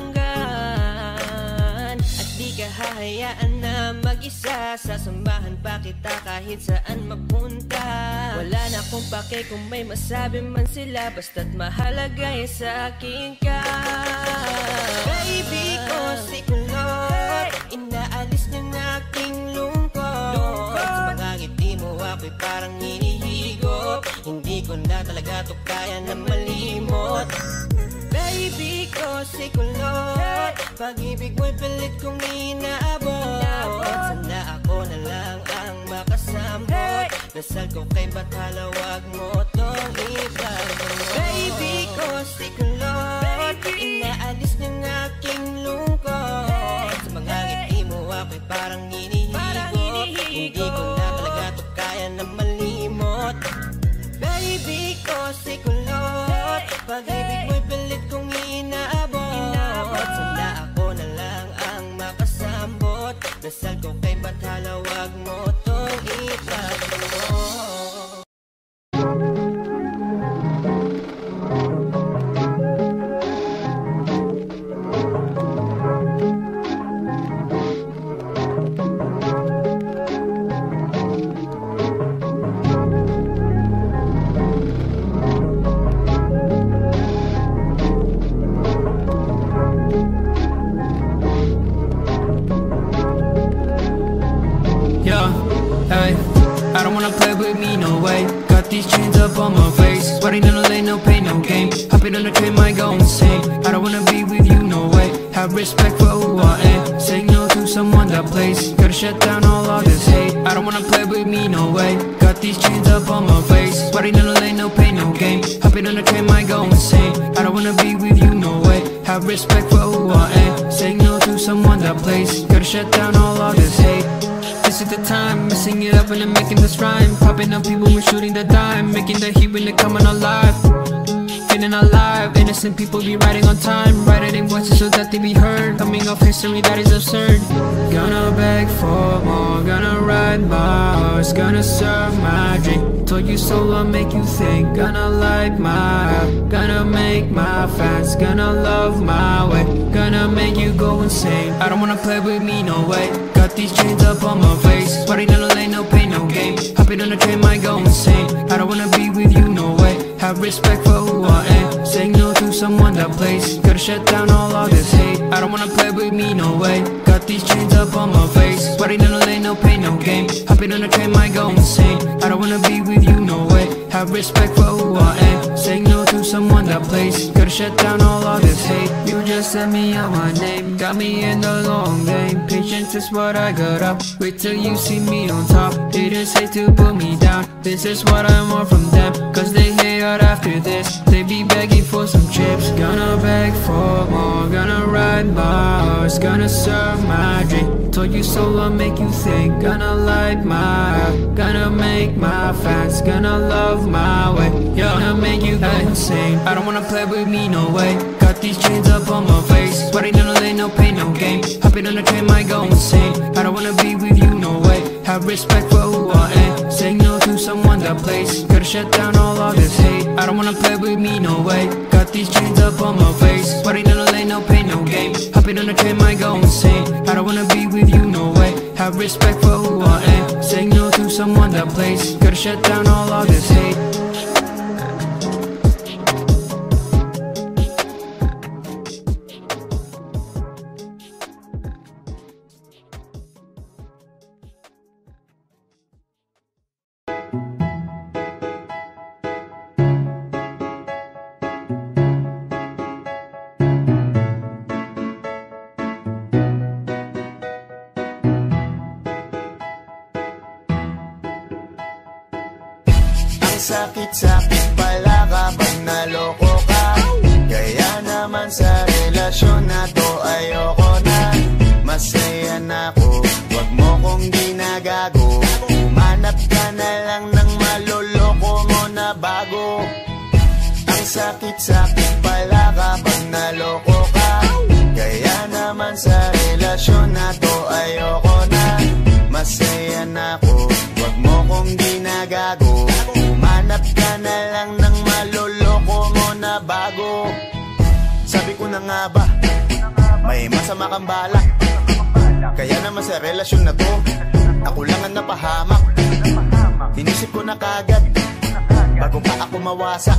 hanggan. At di ka hahayaan na mag-isa, sasamahan pa kita kahit saan mapunta. Wala na akong pake kung may masabi man sila, basta't mahalaga ay sa akin ka. Baby ko si Kulot, inaalis ng aking lungkot. Sa mga ngiti mo ako'y parang hinihigop, hindi ko na talaga to kaya na malimot. Baby ko si Kulot, pag-ibig mo'y pilit kong inaabot. Sana ako na lang ang makasambot, dasal ko kay Bathala, wag mo tong itago. Baby ko si Kulot, inaalis ng aking lungkot. Sa mga ngiti mo ako'y parang hinihigop, hindi ko na talaga to kaya na malimot. Baby ko si Kulot, pag-ibig mo'y pilit kong inaabot. Sana ako na lang ang makasambot, dasal ko kay Bathala, wag mo tong itago. Hey, I don't wanna play with me, no way. Got these chains up on my face, sweating in the lane, no pain, no game. Hopping on the train, might go insane. I don't wanna be with you, no way. Have respect for who I am, saying no to someone that plays. Gotta shut down all of this hate. I don't wanna play with me, no way. Got these chains up on my face, sweating in the lane, no pain, no game. Hopping on the train, might go insane. I don't wanna be with you, no way. Have respect for who I am, saying no to someone that plays. Gotta shut down all of this hate. This is the time, messing it up when I'm making this rhyme. Popping up people, we're shooting the dime, making the heat when they come on alive. living in our life. Innocent people be riding on time, writing voices so that they be heard. Coming off history that is absurd. Gonna beg for more, gonna ride my horse, gonna serve my drink. Told you so, I'll make you think. Gonna light my up, gonna make my fans, gonna love my way, gonna make you go insane. I don't wanna play with me, no way. Got these chains up on my face, sweating in the lane, no pain, no game. Hopping on the train, might go insane. I don't wanna be with you, no way. Have respect for who I am, saying no to someone that plays. Gotta shut down all of this hate. I don't wanna play with me, no way. Got these chains up on my face, sweating in the lane, no pain, no game. Hopping on the train, might go insane. I don't wanna be with you, no way. Have respect for who I am, saying no to someone that plays. Gotta shut down all of this hate. You just sent me out my name, got me in the long game. Patience is what I got up, wait till you see me on top. Haters hate to put me down, this is what I want from them. Cause they hate out after this, they be begging for some chips. Gonna beg for more, gonna ride my horse, gonna serve my drink. Told you so, I'll make you think. Gonna light my up, gonna make my fans, gonna love my way, yeah. Gonna make you go insane. I don't wanna play with me, no way. Got these chains up on my face, sweating in the lane, no pain, no game. Hopping on the train, might go insane. I don't wanna be with you, no way. Have respect for who I am, saying no to someone that plays. Gotta shut down all of this hate. I don't wanna play with me, no way. Got these chains up on my face, sweating in the lane, no pain, no game. Hopping on the train, might go insane. I don't wanna be with you, no way. Have respect for who I am, saying no to someone that plays. Gotta shut down all of this hate. Sakit-sakit pala kapag naloko ka. Kaya naman sa relasyon na to ayoko na. Masaya na ako, wag mo kong ginagago. Umanap ka na lang ng maloloko mo na bago. Ang sakit-sakit pala kapag naloko ka. Kaya naman sa relasyon na to ayoko na. Masaya na ako, wag mo kong ginagago. Umanap ka na lang ng maloloko mo na bago. Sabi ko na nga ba, may masama kang balak. Kaya naman sa relasyon na to, ako lang ang napahamak. Inisip ko na kagad, bago pa ako mawasak.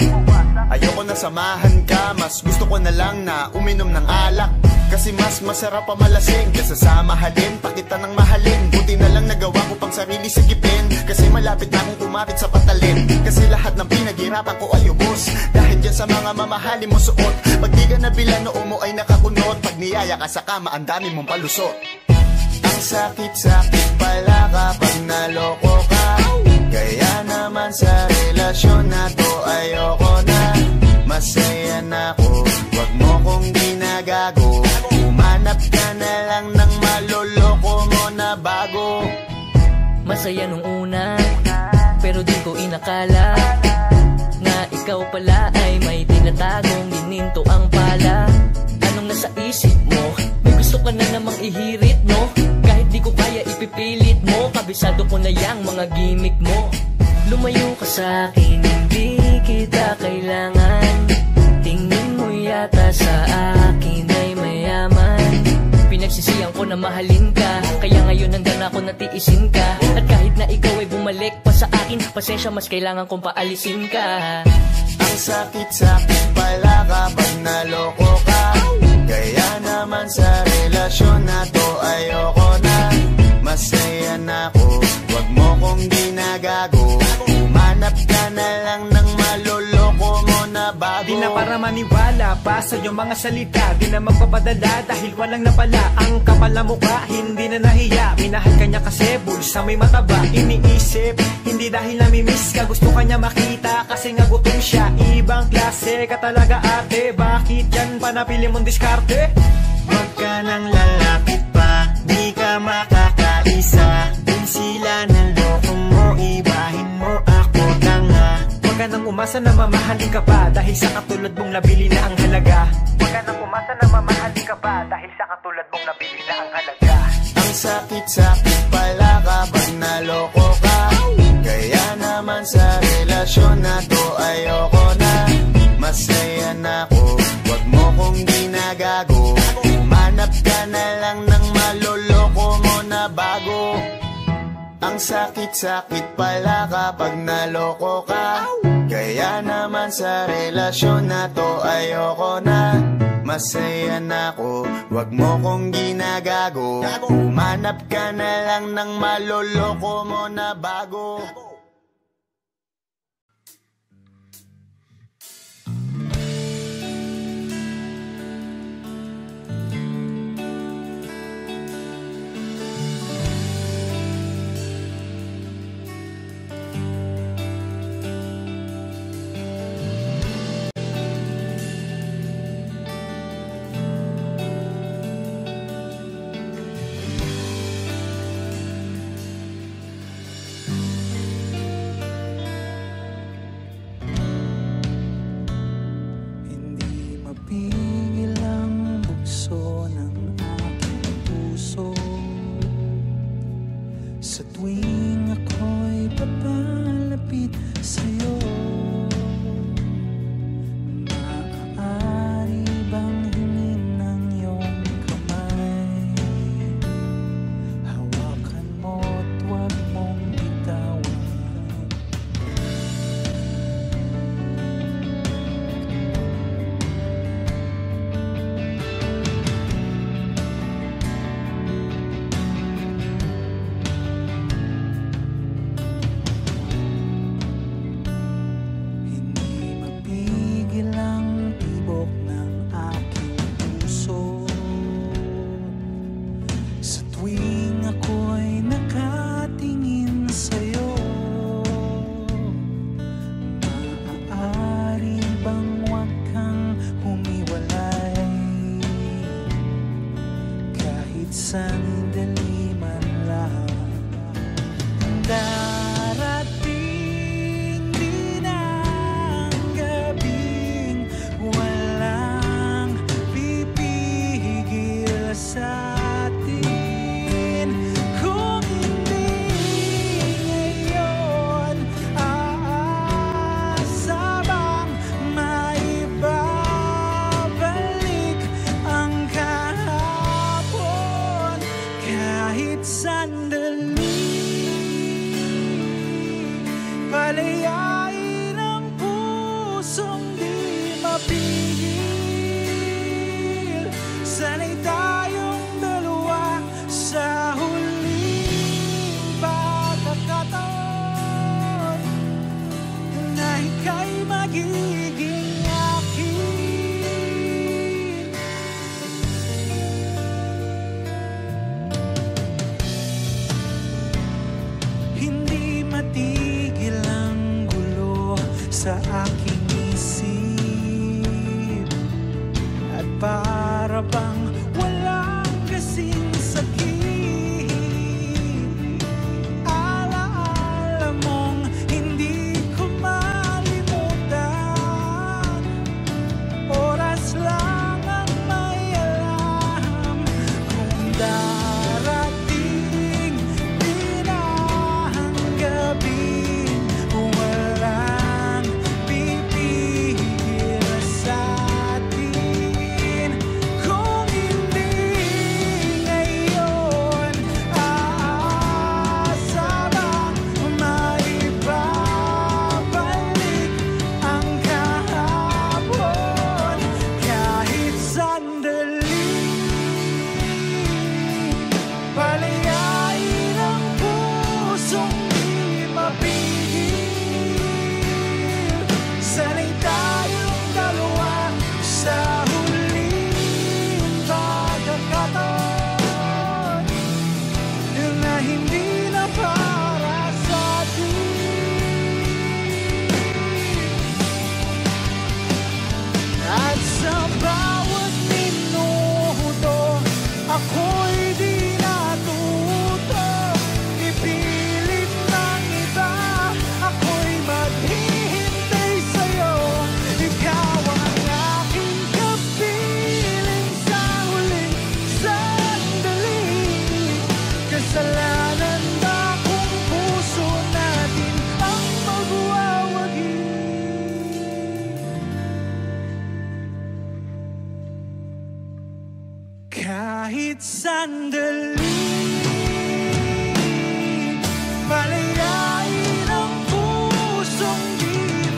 Ayoko na samahan ka, mas gusto ko na lang na uminom ng alak. Kasi mas masarap pa malasing kaysa sa mahalin, pakita ng mahalin. Buti na lang nagawa ko pang sarili sigipin, kasi malapit na akong kumapit sa patalin. Kasi lahat ng pinaghirapan ko ay ubos, dahil dyan sa mga mamahalin mo suot. Pag di ka nabila noo mo ay nakakunot, pag niyaya ka sa kama ang dami mong palusot. Ang sakit-sakit pala kapag naloko ka. Kaya naman sa relasyon na to ayoko na. Masaya na ako, wag mo kong ginagago. Umanap ka na lang ng maloloko mo na bago. Masaya nung una, pero di ko inakala na ikaw pala ay may tinatagong gininto ang pala. Anong nasa isip mo? May gusto ka na namang ihirit, no? Kahit di ko kaya ipipilit mo, kabisado ko na yang mga gimmick mo. Lumayo ka sa akin, hindi kita kailangan. Tingin mo yata sa akin ay mayaman. Pinagsisiyan ko na mahalin ka, kaya ngayon hanggang ako natiisin ka. At kahit na ikaw ay bumalik pa sa akin, pasensya mas kailangan kong paalisin ka. Ang sakit-sakit pala kapag naloko ka. Kaya naman sa relasyon na to ayoko na. Masaya na ako, wag mo kong ginagago. Umanap ka na lang ng maloloko mo na bago. Di na para maniwala pa sa iyong mga salita, di na magpapadala dahil walang napala. Ang kapal na mukha, hindi na nahiya. Minahal ka niya kasi bulsa may mataba. Iniisip, hindi dahil namimiss ka, gusto ka niya makita kasi nga gutom siya. Ibang klase ka talaga ate, bakit yan pa napili mong diskarte? Wag ka nang lalapit pa, di ka makakaisa. Kung sila ng loko mo, ibahin mo ako tanga. Wag ka nang umasa na mamahalin ka pa dahil sa katulad mong nabili na ang halaga. Huwag ka nang umasa na mamahalin ka pa dahil sa katulad mong nabili na ang halaga. Ang sakit-sakit pala kapag naloko ka, kaya naman sa relasyon na to ayoko na. Masaya na ako, wag mo kong ginagago. Umanap ka na lang ng maloloko mo na bago. Ang sakit-sakit pala kapag naloko ka, kaya naman sa relasyon na to ayoko na. Masaya na ako, wag mo kong ginagago. Umanap ka na lang ng maloloko mo na bago. Sa tuwing ako'y papalapit sa'yo, maaari bang hingin ng iyong kamay? Hawakan mo't huwag mong bitawan. Sandali man lang darating din ang gabing walang pipigil sa atin. Kung hindi ngayon, aasa bang maibabalik ang kahapon? Kahit sandali, palayain ang pusong di mapigil. Sana'y tayong dalawa sa huling pagkakataon na ika'y magiging akin. Hindi matigil ang gulo sa aking isip, at para bang walang kasing sakit. Alaala mong hindi ko malimutan, oras lang ang may alam kung darating din ang gabing walang pipigil sa atin. Kung hindi ngayon, aasa bang maibabalik ang kahapon? Kahit sandali, kahit sandali. Palayain ang pusong di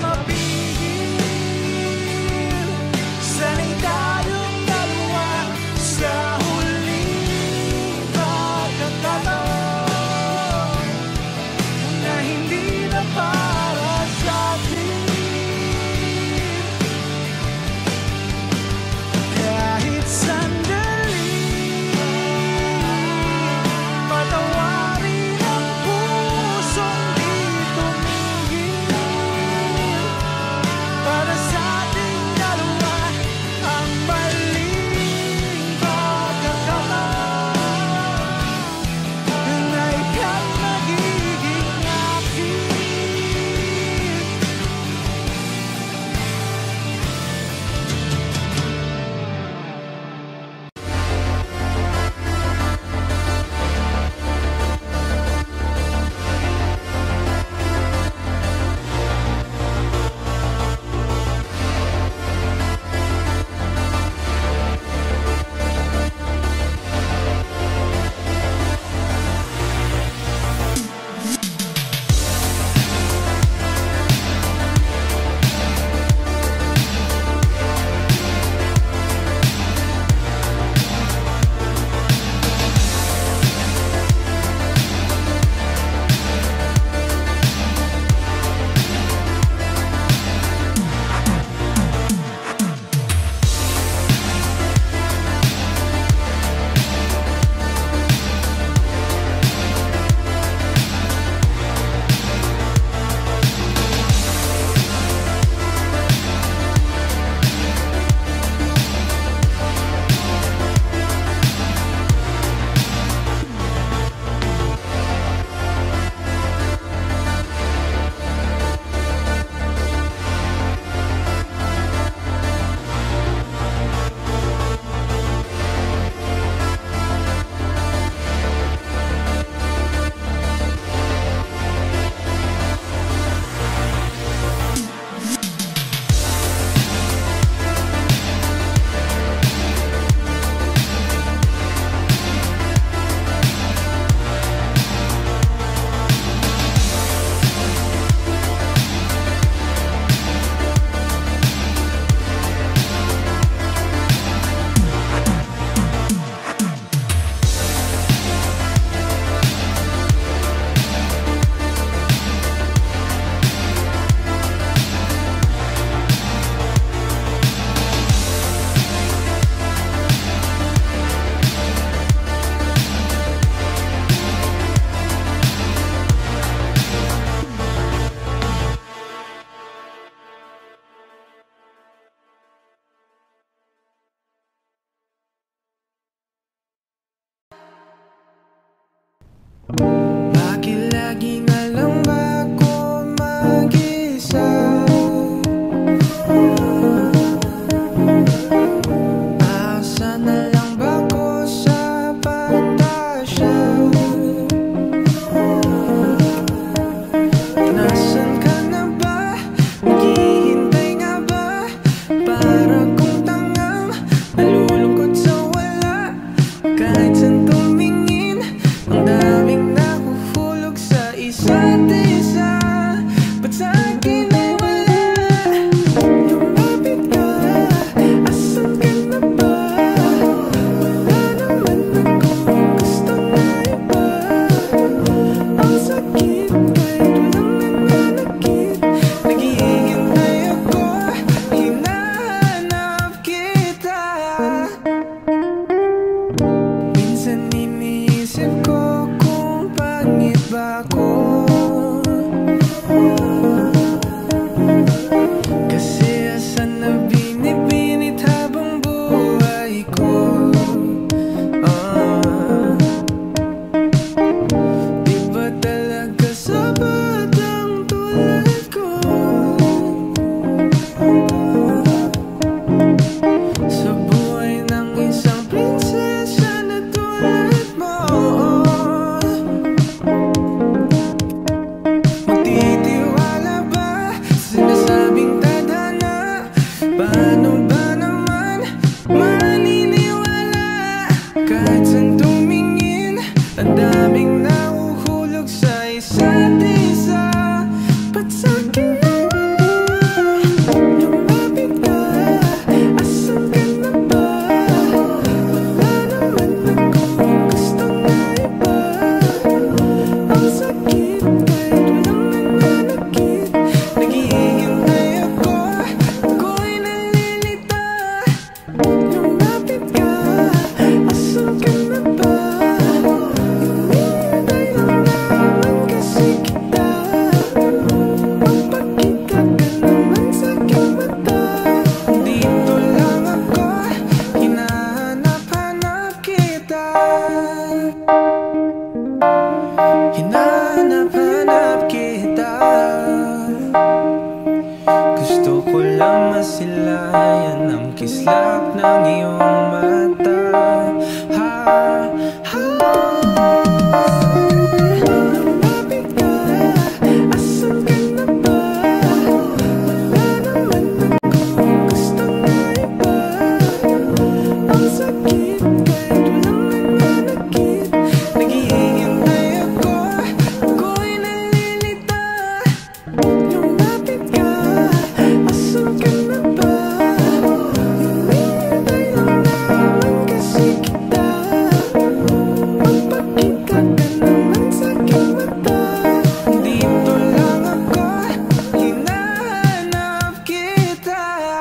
mapigil. Sanay tayong dalawa sa huling pagkakataon na hindi na para sa atin. Kahit sandali, patawarin ang pusong di tumigil. Para sa ating dalawa ang maling pagkakataon na ikaw magiging akin. Bakit lagi na lang ba ako mag-isa? Asa na lang ba ako sa pantasya? Nasaan ka na ba? Naghihintay nga ba? Para kong tangang nalulungkot sa wala. Kahit saan tumingin, ang daming naku ang iyong mata. Ha, ha. Lumapit ka, asan ka na ba? Wala naman akong gustong maiba. Ang sakit kahit walang nananakit. Naghihintay ako, ako'y nalilita. Lumapit ka, asan ka na ba? Hinihintay lang naman kasi kita. Magpakita ka naman sa aking mata. Dito lang ako, hinahanap kita.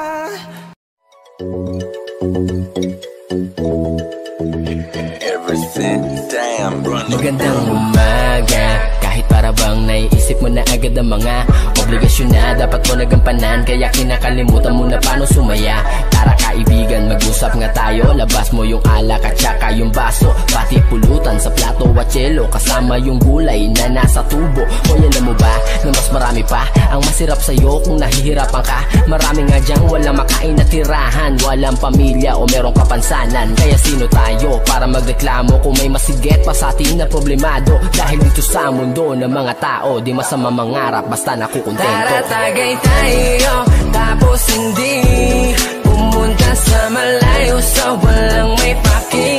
Everything damn run. Magandang umaga, kahit para bang naiisip mo na agad ang mga obligasyon na dapat mo nagampanan, kaya kinakalimutan mo na paano sumaya. Tara kaibigan, mag-usap nga tayo. Labas mo yung alak at saka yung baso, pati pulutan sa plato at yelo, kasama yung gulay na nasa tubo. O alam mo ba na mas marami pa ang masirap sa'yo kung nahihirapan ka? Marami nga dyang walang makain na tirahan, walang pamilya o merong kapansanan. Kaya sino tayo para magreklamo kung may masigit pa sa atin na problemado? Dahil dito sa mundo ng mga tao, di masama mangarap basta nakukontento. Tara tagay tayo, tapos hindi pumunta sa malayo, sa walang may paki.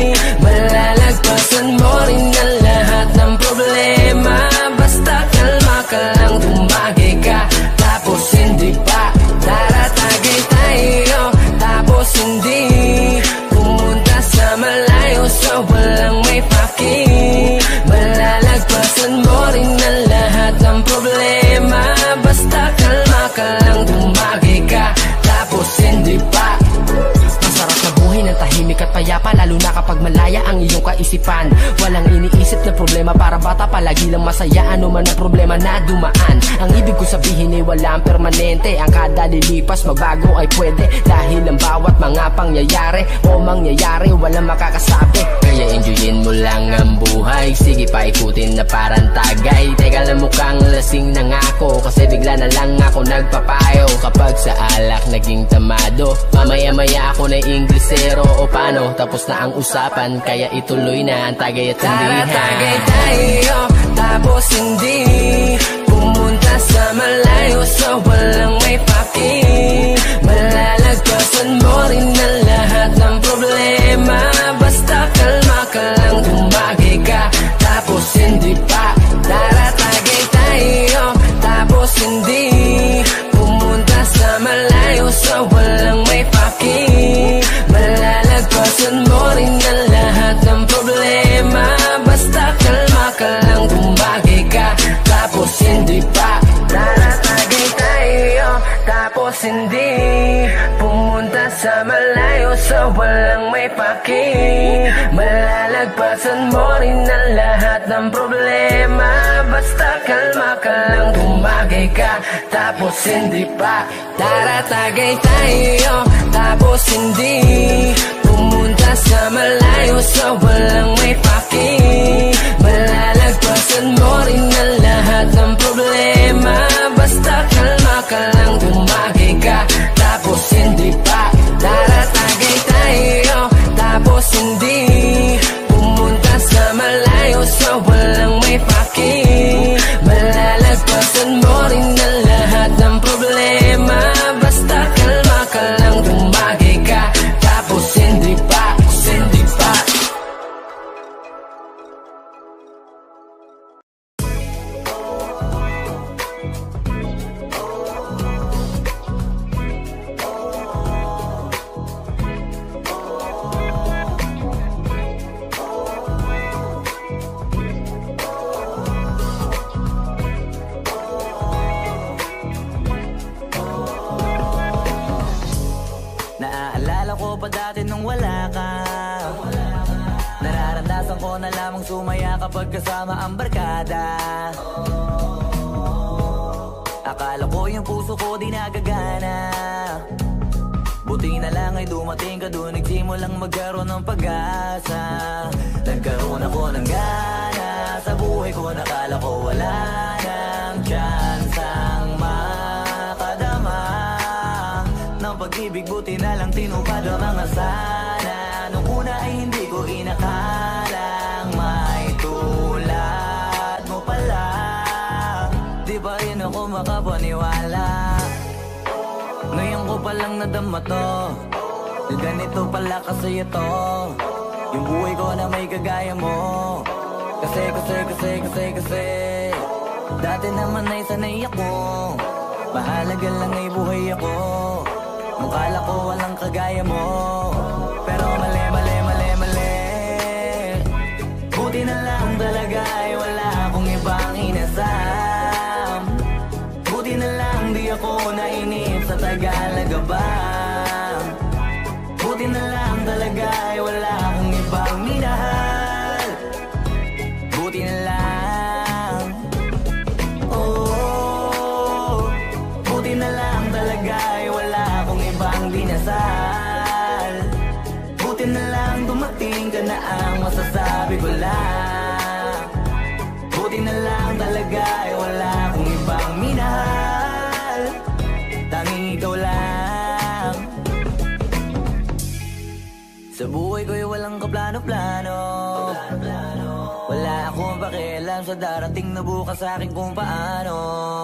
Malalagpasan mo rin ang lahat ng problema. Basta kalma ka lang, tumagay ka, tapos hindi pa. Tara tagay tayo, tapos hindi pumunta sa malayo, sa walang may paki. Malalagpasan mo rin ang lahat ng problema. Basta kalma ka lang, tumagay ka, tapos hindi pa. Masarap na buhay ng tahimik at payapa, lalo na kapag malaya ang iyong kaisipan. Walang iniisip na problema, para bata palagi lang masaya. Ano man ang problema na dumaan, ang ibig ko sabihin ay walang permanente. Ang kada lilipas magbago ay pwede, dahil ang bawat mga pangyayari o mangyayari walang makakasabi. Kaya enjoyin mo lang ang buhay, sige paikutin na parang tagay. Teka lang, mukhang lasing na nga ako, kasi bigla na lang ako nagpapayo. Kapag sa alak naging tamado, mamaya-maya ako na Inglesero o paano. Tapos na ang usapan, kaya ituloy na ang tagay at tindihan. Tara tagay tayo, tapos hindi pumunta sa malayo, sa walang may paki. Malalagpasan mo rin ang lahat ng problema. Basta kalma ka lang, tumagay ka, tapos hindi pa. Tara tagay tayo, tapos hindi pumunta sa malayo, sa walang may paki. Malalagpasan mo rin ang lahat ng problema. Basta kalma ka lang, tumagay ka, tapos hindi pa. Tara tagay tayo, tapos hindi pumunta sa malayo, sa walang may paki. Malalagpasan mo rin ang lahat ng problema. Basta kalma ka lang, tumagay ka, tapos hindi pa. Tara tagay tayo, tapos hindi pumunta sa malayo, sa walang may paki. Malalagpasan mo rin ang lahat ng problema. Basta kalma ka lang, tumagay ka, tapos hindi pa. Tara tagay tayo, tapos hindi pumunta sa malayo, sa walang may paki. Malalagpasan mo rin ang lahat ng problema. Basta kalma ka lang, tumagay ka, tapos hindi pa, hindi pa. Naaalala ko pa dati nung wala ka. Nararamdasan ko na lamang sumaya kapag kasama ang barkada. Akala ko yung puso ko di nagagana. Buti na lang ay dumating ka doon, nagsimulang magkaroon ng pag-asa. Nagkaroon ako ng gana sa buhay ko, nakala ko wala nang chance ang makadama ng pag-ibig. Buti buti na lang tinupad ang mga sana. Nung una ay hindi ko inakalang may tulad mo pala. Di ba rin ako makapaniwala? Ngayon ko palang nadama to, na ganito pala kasi ito, yung buhay ko na may kagaya mo. Kasi, kasi, kasi, kasi, kasi dati naman ay sanay ako, mahalaga lang ay buhay ako. Nung kala ko walang kagaya mo, pero mali, mali, mali, mali. Buti na lang talaga ay wala akong ibang inasam. Buti na lang di ako nainip sa Tagalaga ba. Buti na lang talaga ay wala akong ibang minahal. Buti na lang, oh, buti na lang talaga ay wala akong ibang dinasal. Buti na lang dumating ka na ang masasabi ko lang. Buti na lang talaga ay wala akong ibang minahal. Tanging ikaw lang. Sa buhay ko'y walang kaplano-plano, wala akong pakialam sa darating na bukas sa akin kung paano.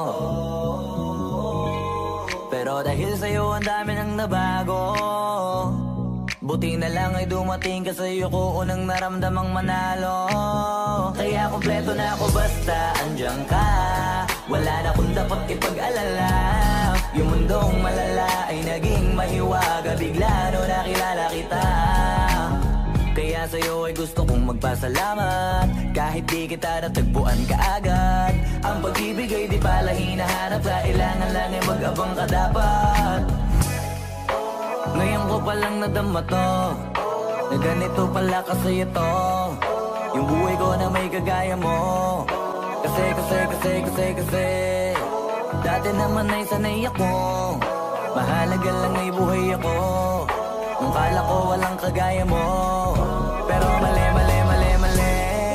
Pero dahil sa'yo ang dami nang nabago, buti na lang ay dumating ka sa'yo ko unang naramdamang manalo. Kaya kompleto na ako basta andyan ka, wala na akong dapat ipag-alala. Yung mundong malala ay naging mahiwaga bigla no nakilala kita. Kaya sa'yo ay gusto kong magpasalamat, kahit di kita natagpuan kaagad. Ang pag-ibig ay di pala hinahanap, kailangan lang ay mag-abang ka dapat. Ngayon ko palang nadama to, na ganito pala kasi ito, yung buhay ko na may kagaya mo. Kasi, kasi, kasi, kasi, kasi dati naman ay sanay ako, mahalaga lang ay buhay ako. Nung kala ko walang kagaya mo, pero mali, mali, mali, mali.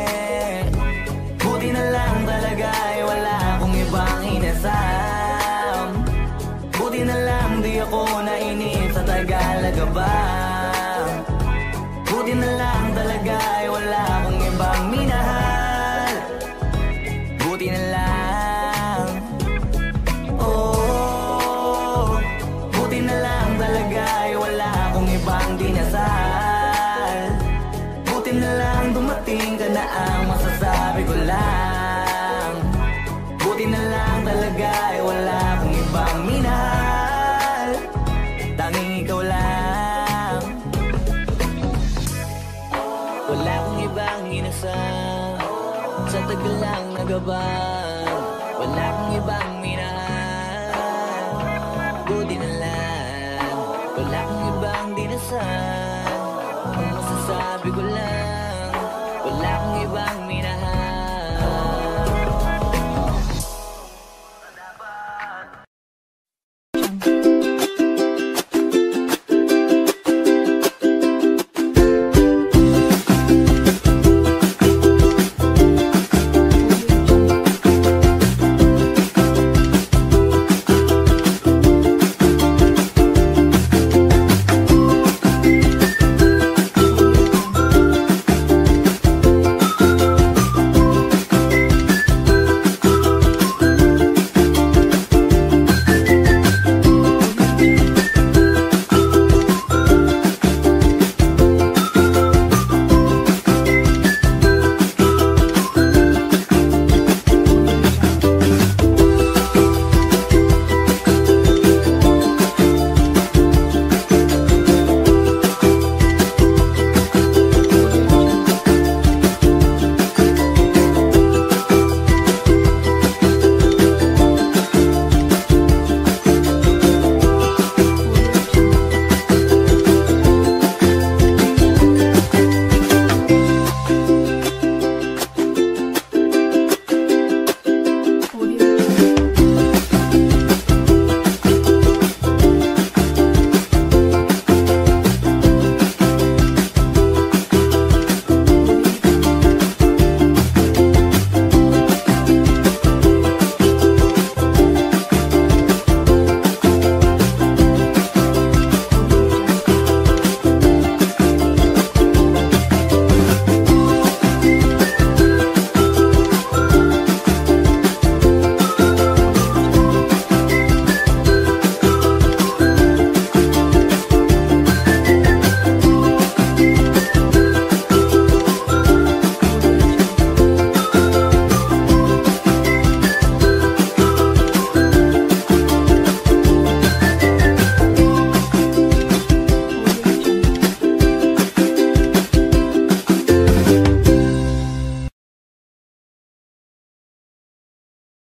Buti na lang talaga ay wala akong ibang inasam. Buti na lang di ako nainip sa Tagalaga ba. Buti na lang talaga ay wala akong ibang minahal. Buti na lang, oh, buti na lang talaga ay wala akong ibang dinasal. Buti na lang dumating ka na ang masasabi ko lang. Buti na lang talaga ay wala akong ibang minahal. Tanging ikaw lang. Wala akong ibang inasal, sa tagal lang nagabang. Wala akong ibang minahal. Buti na lang, wala akong ibang dinasal. Ang masasabi ko lang,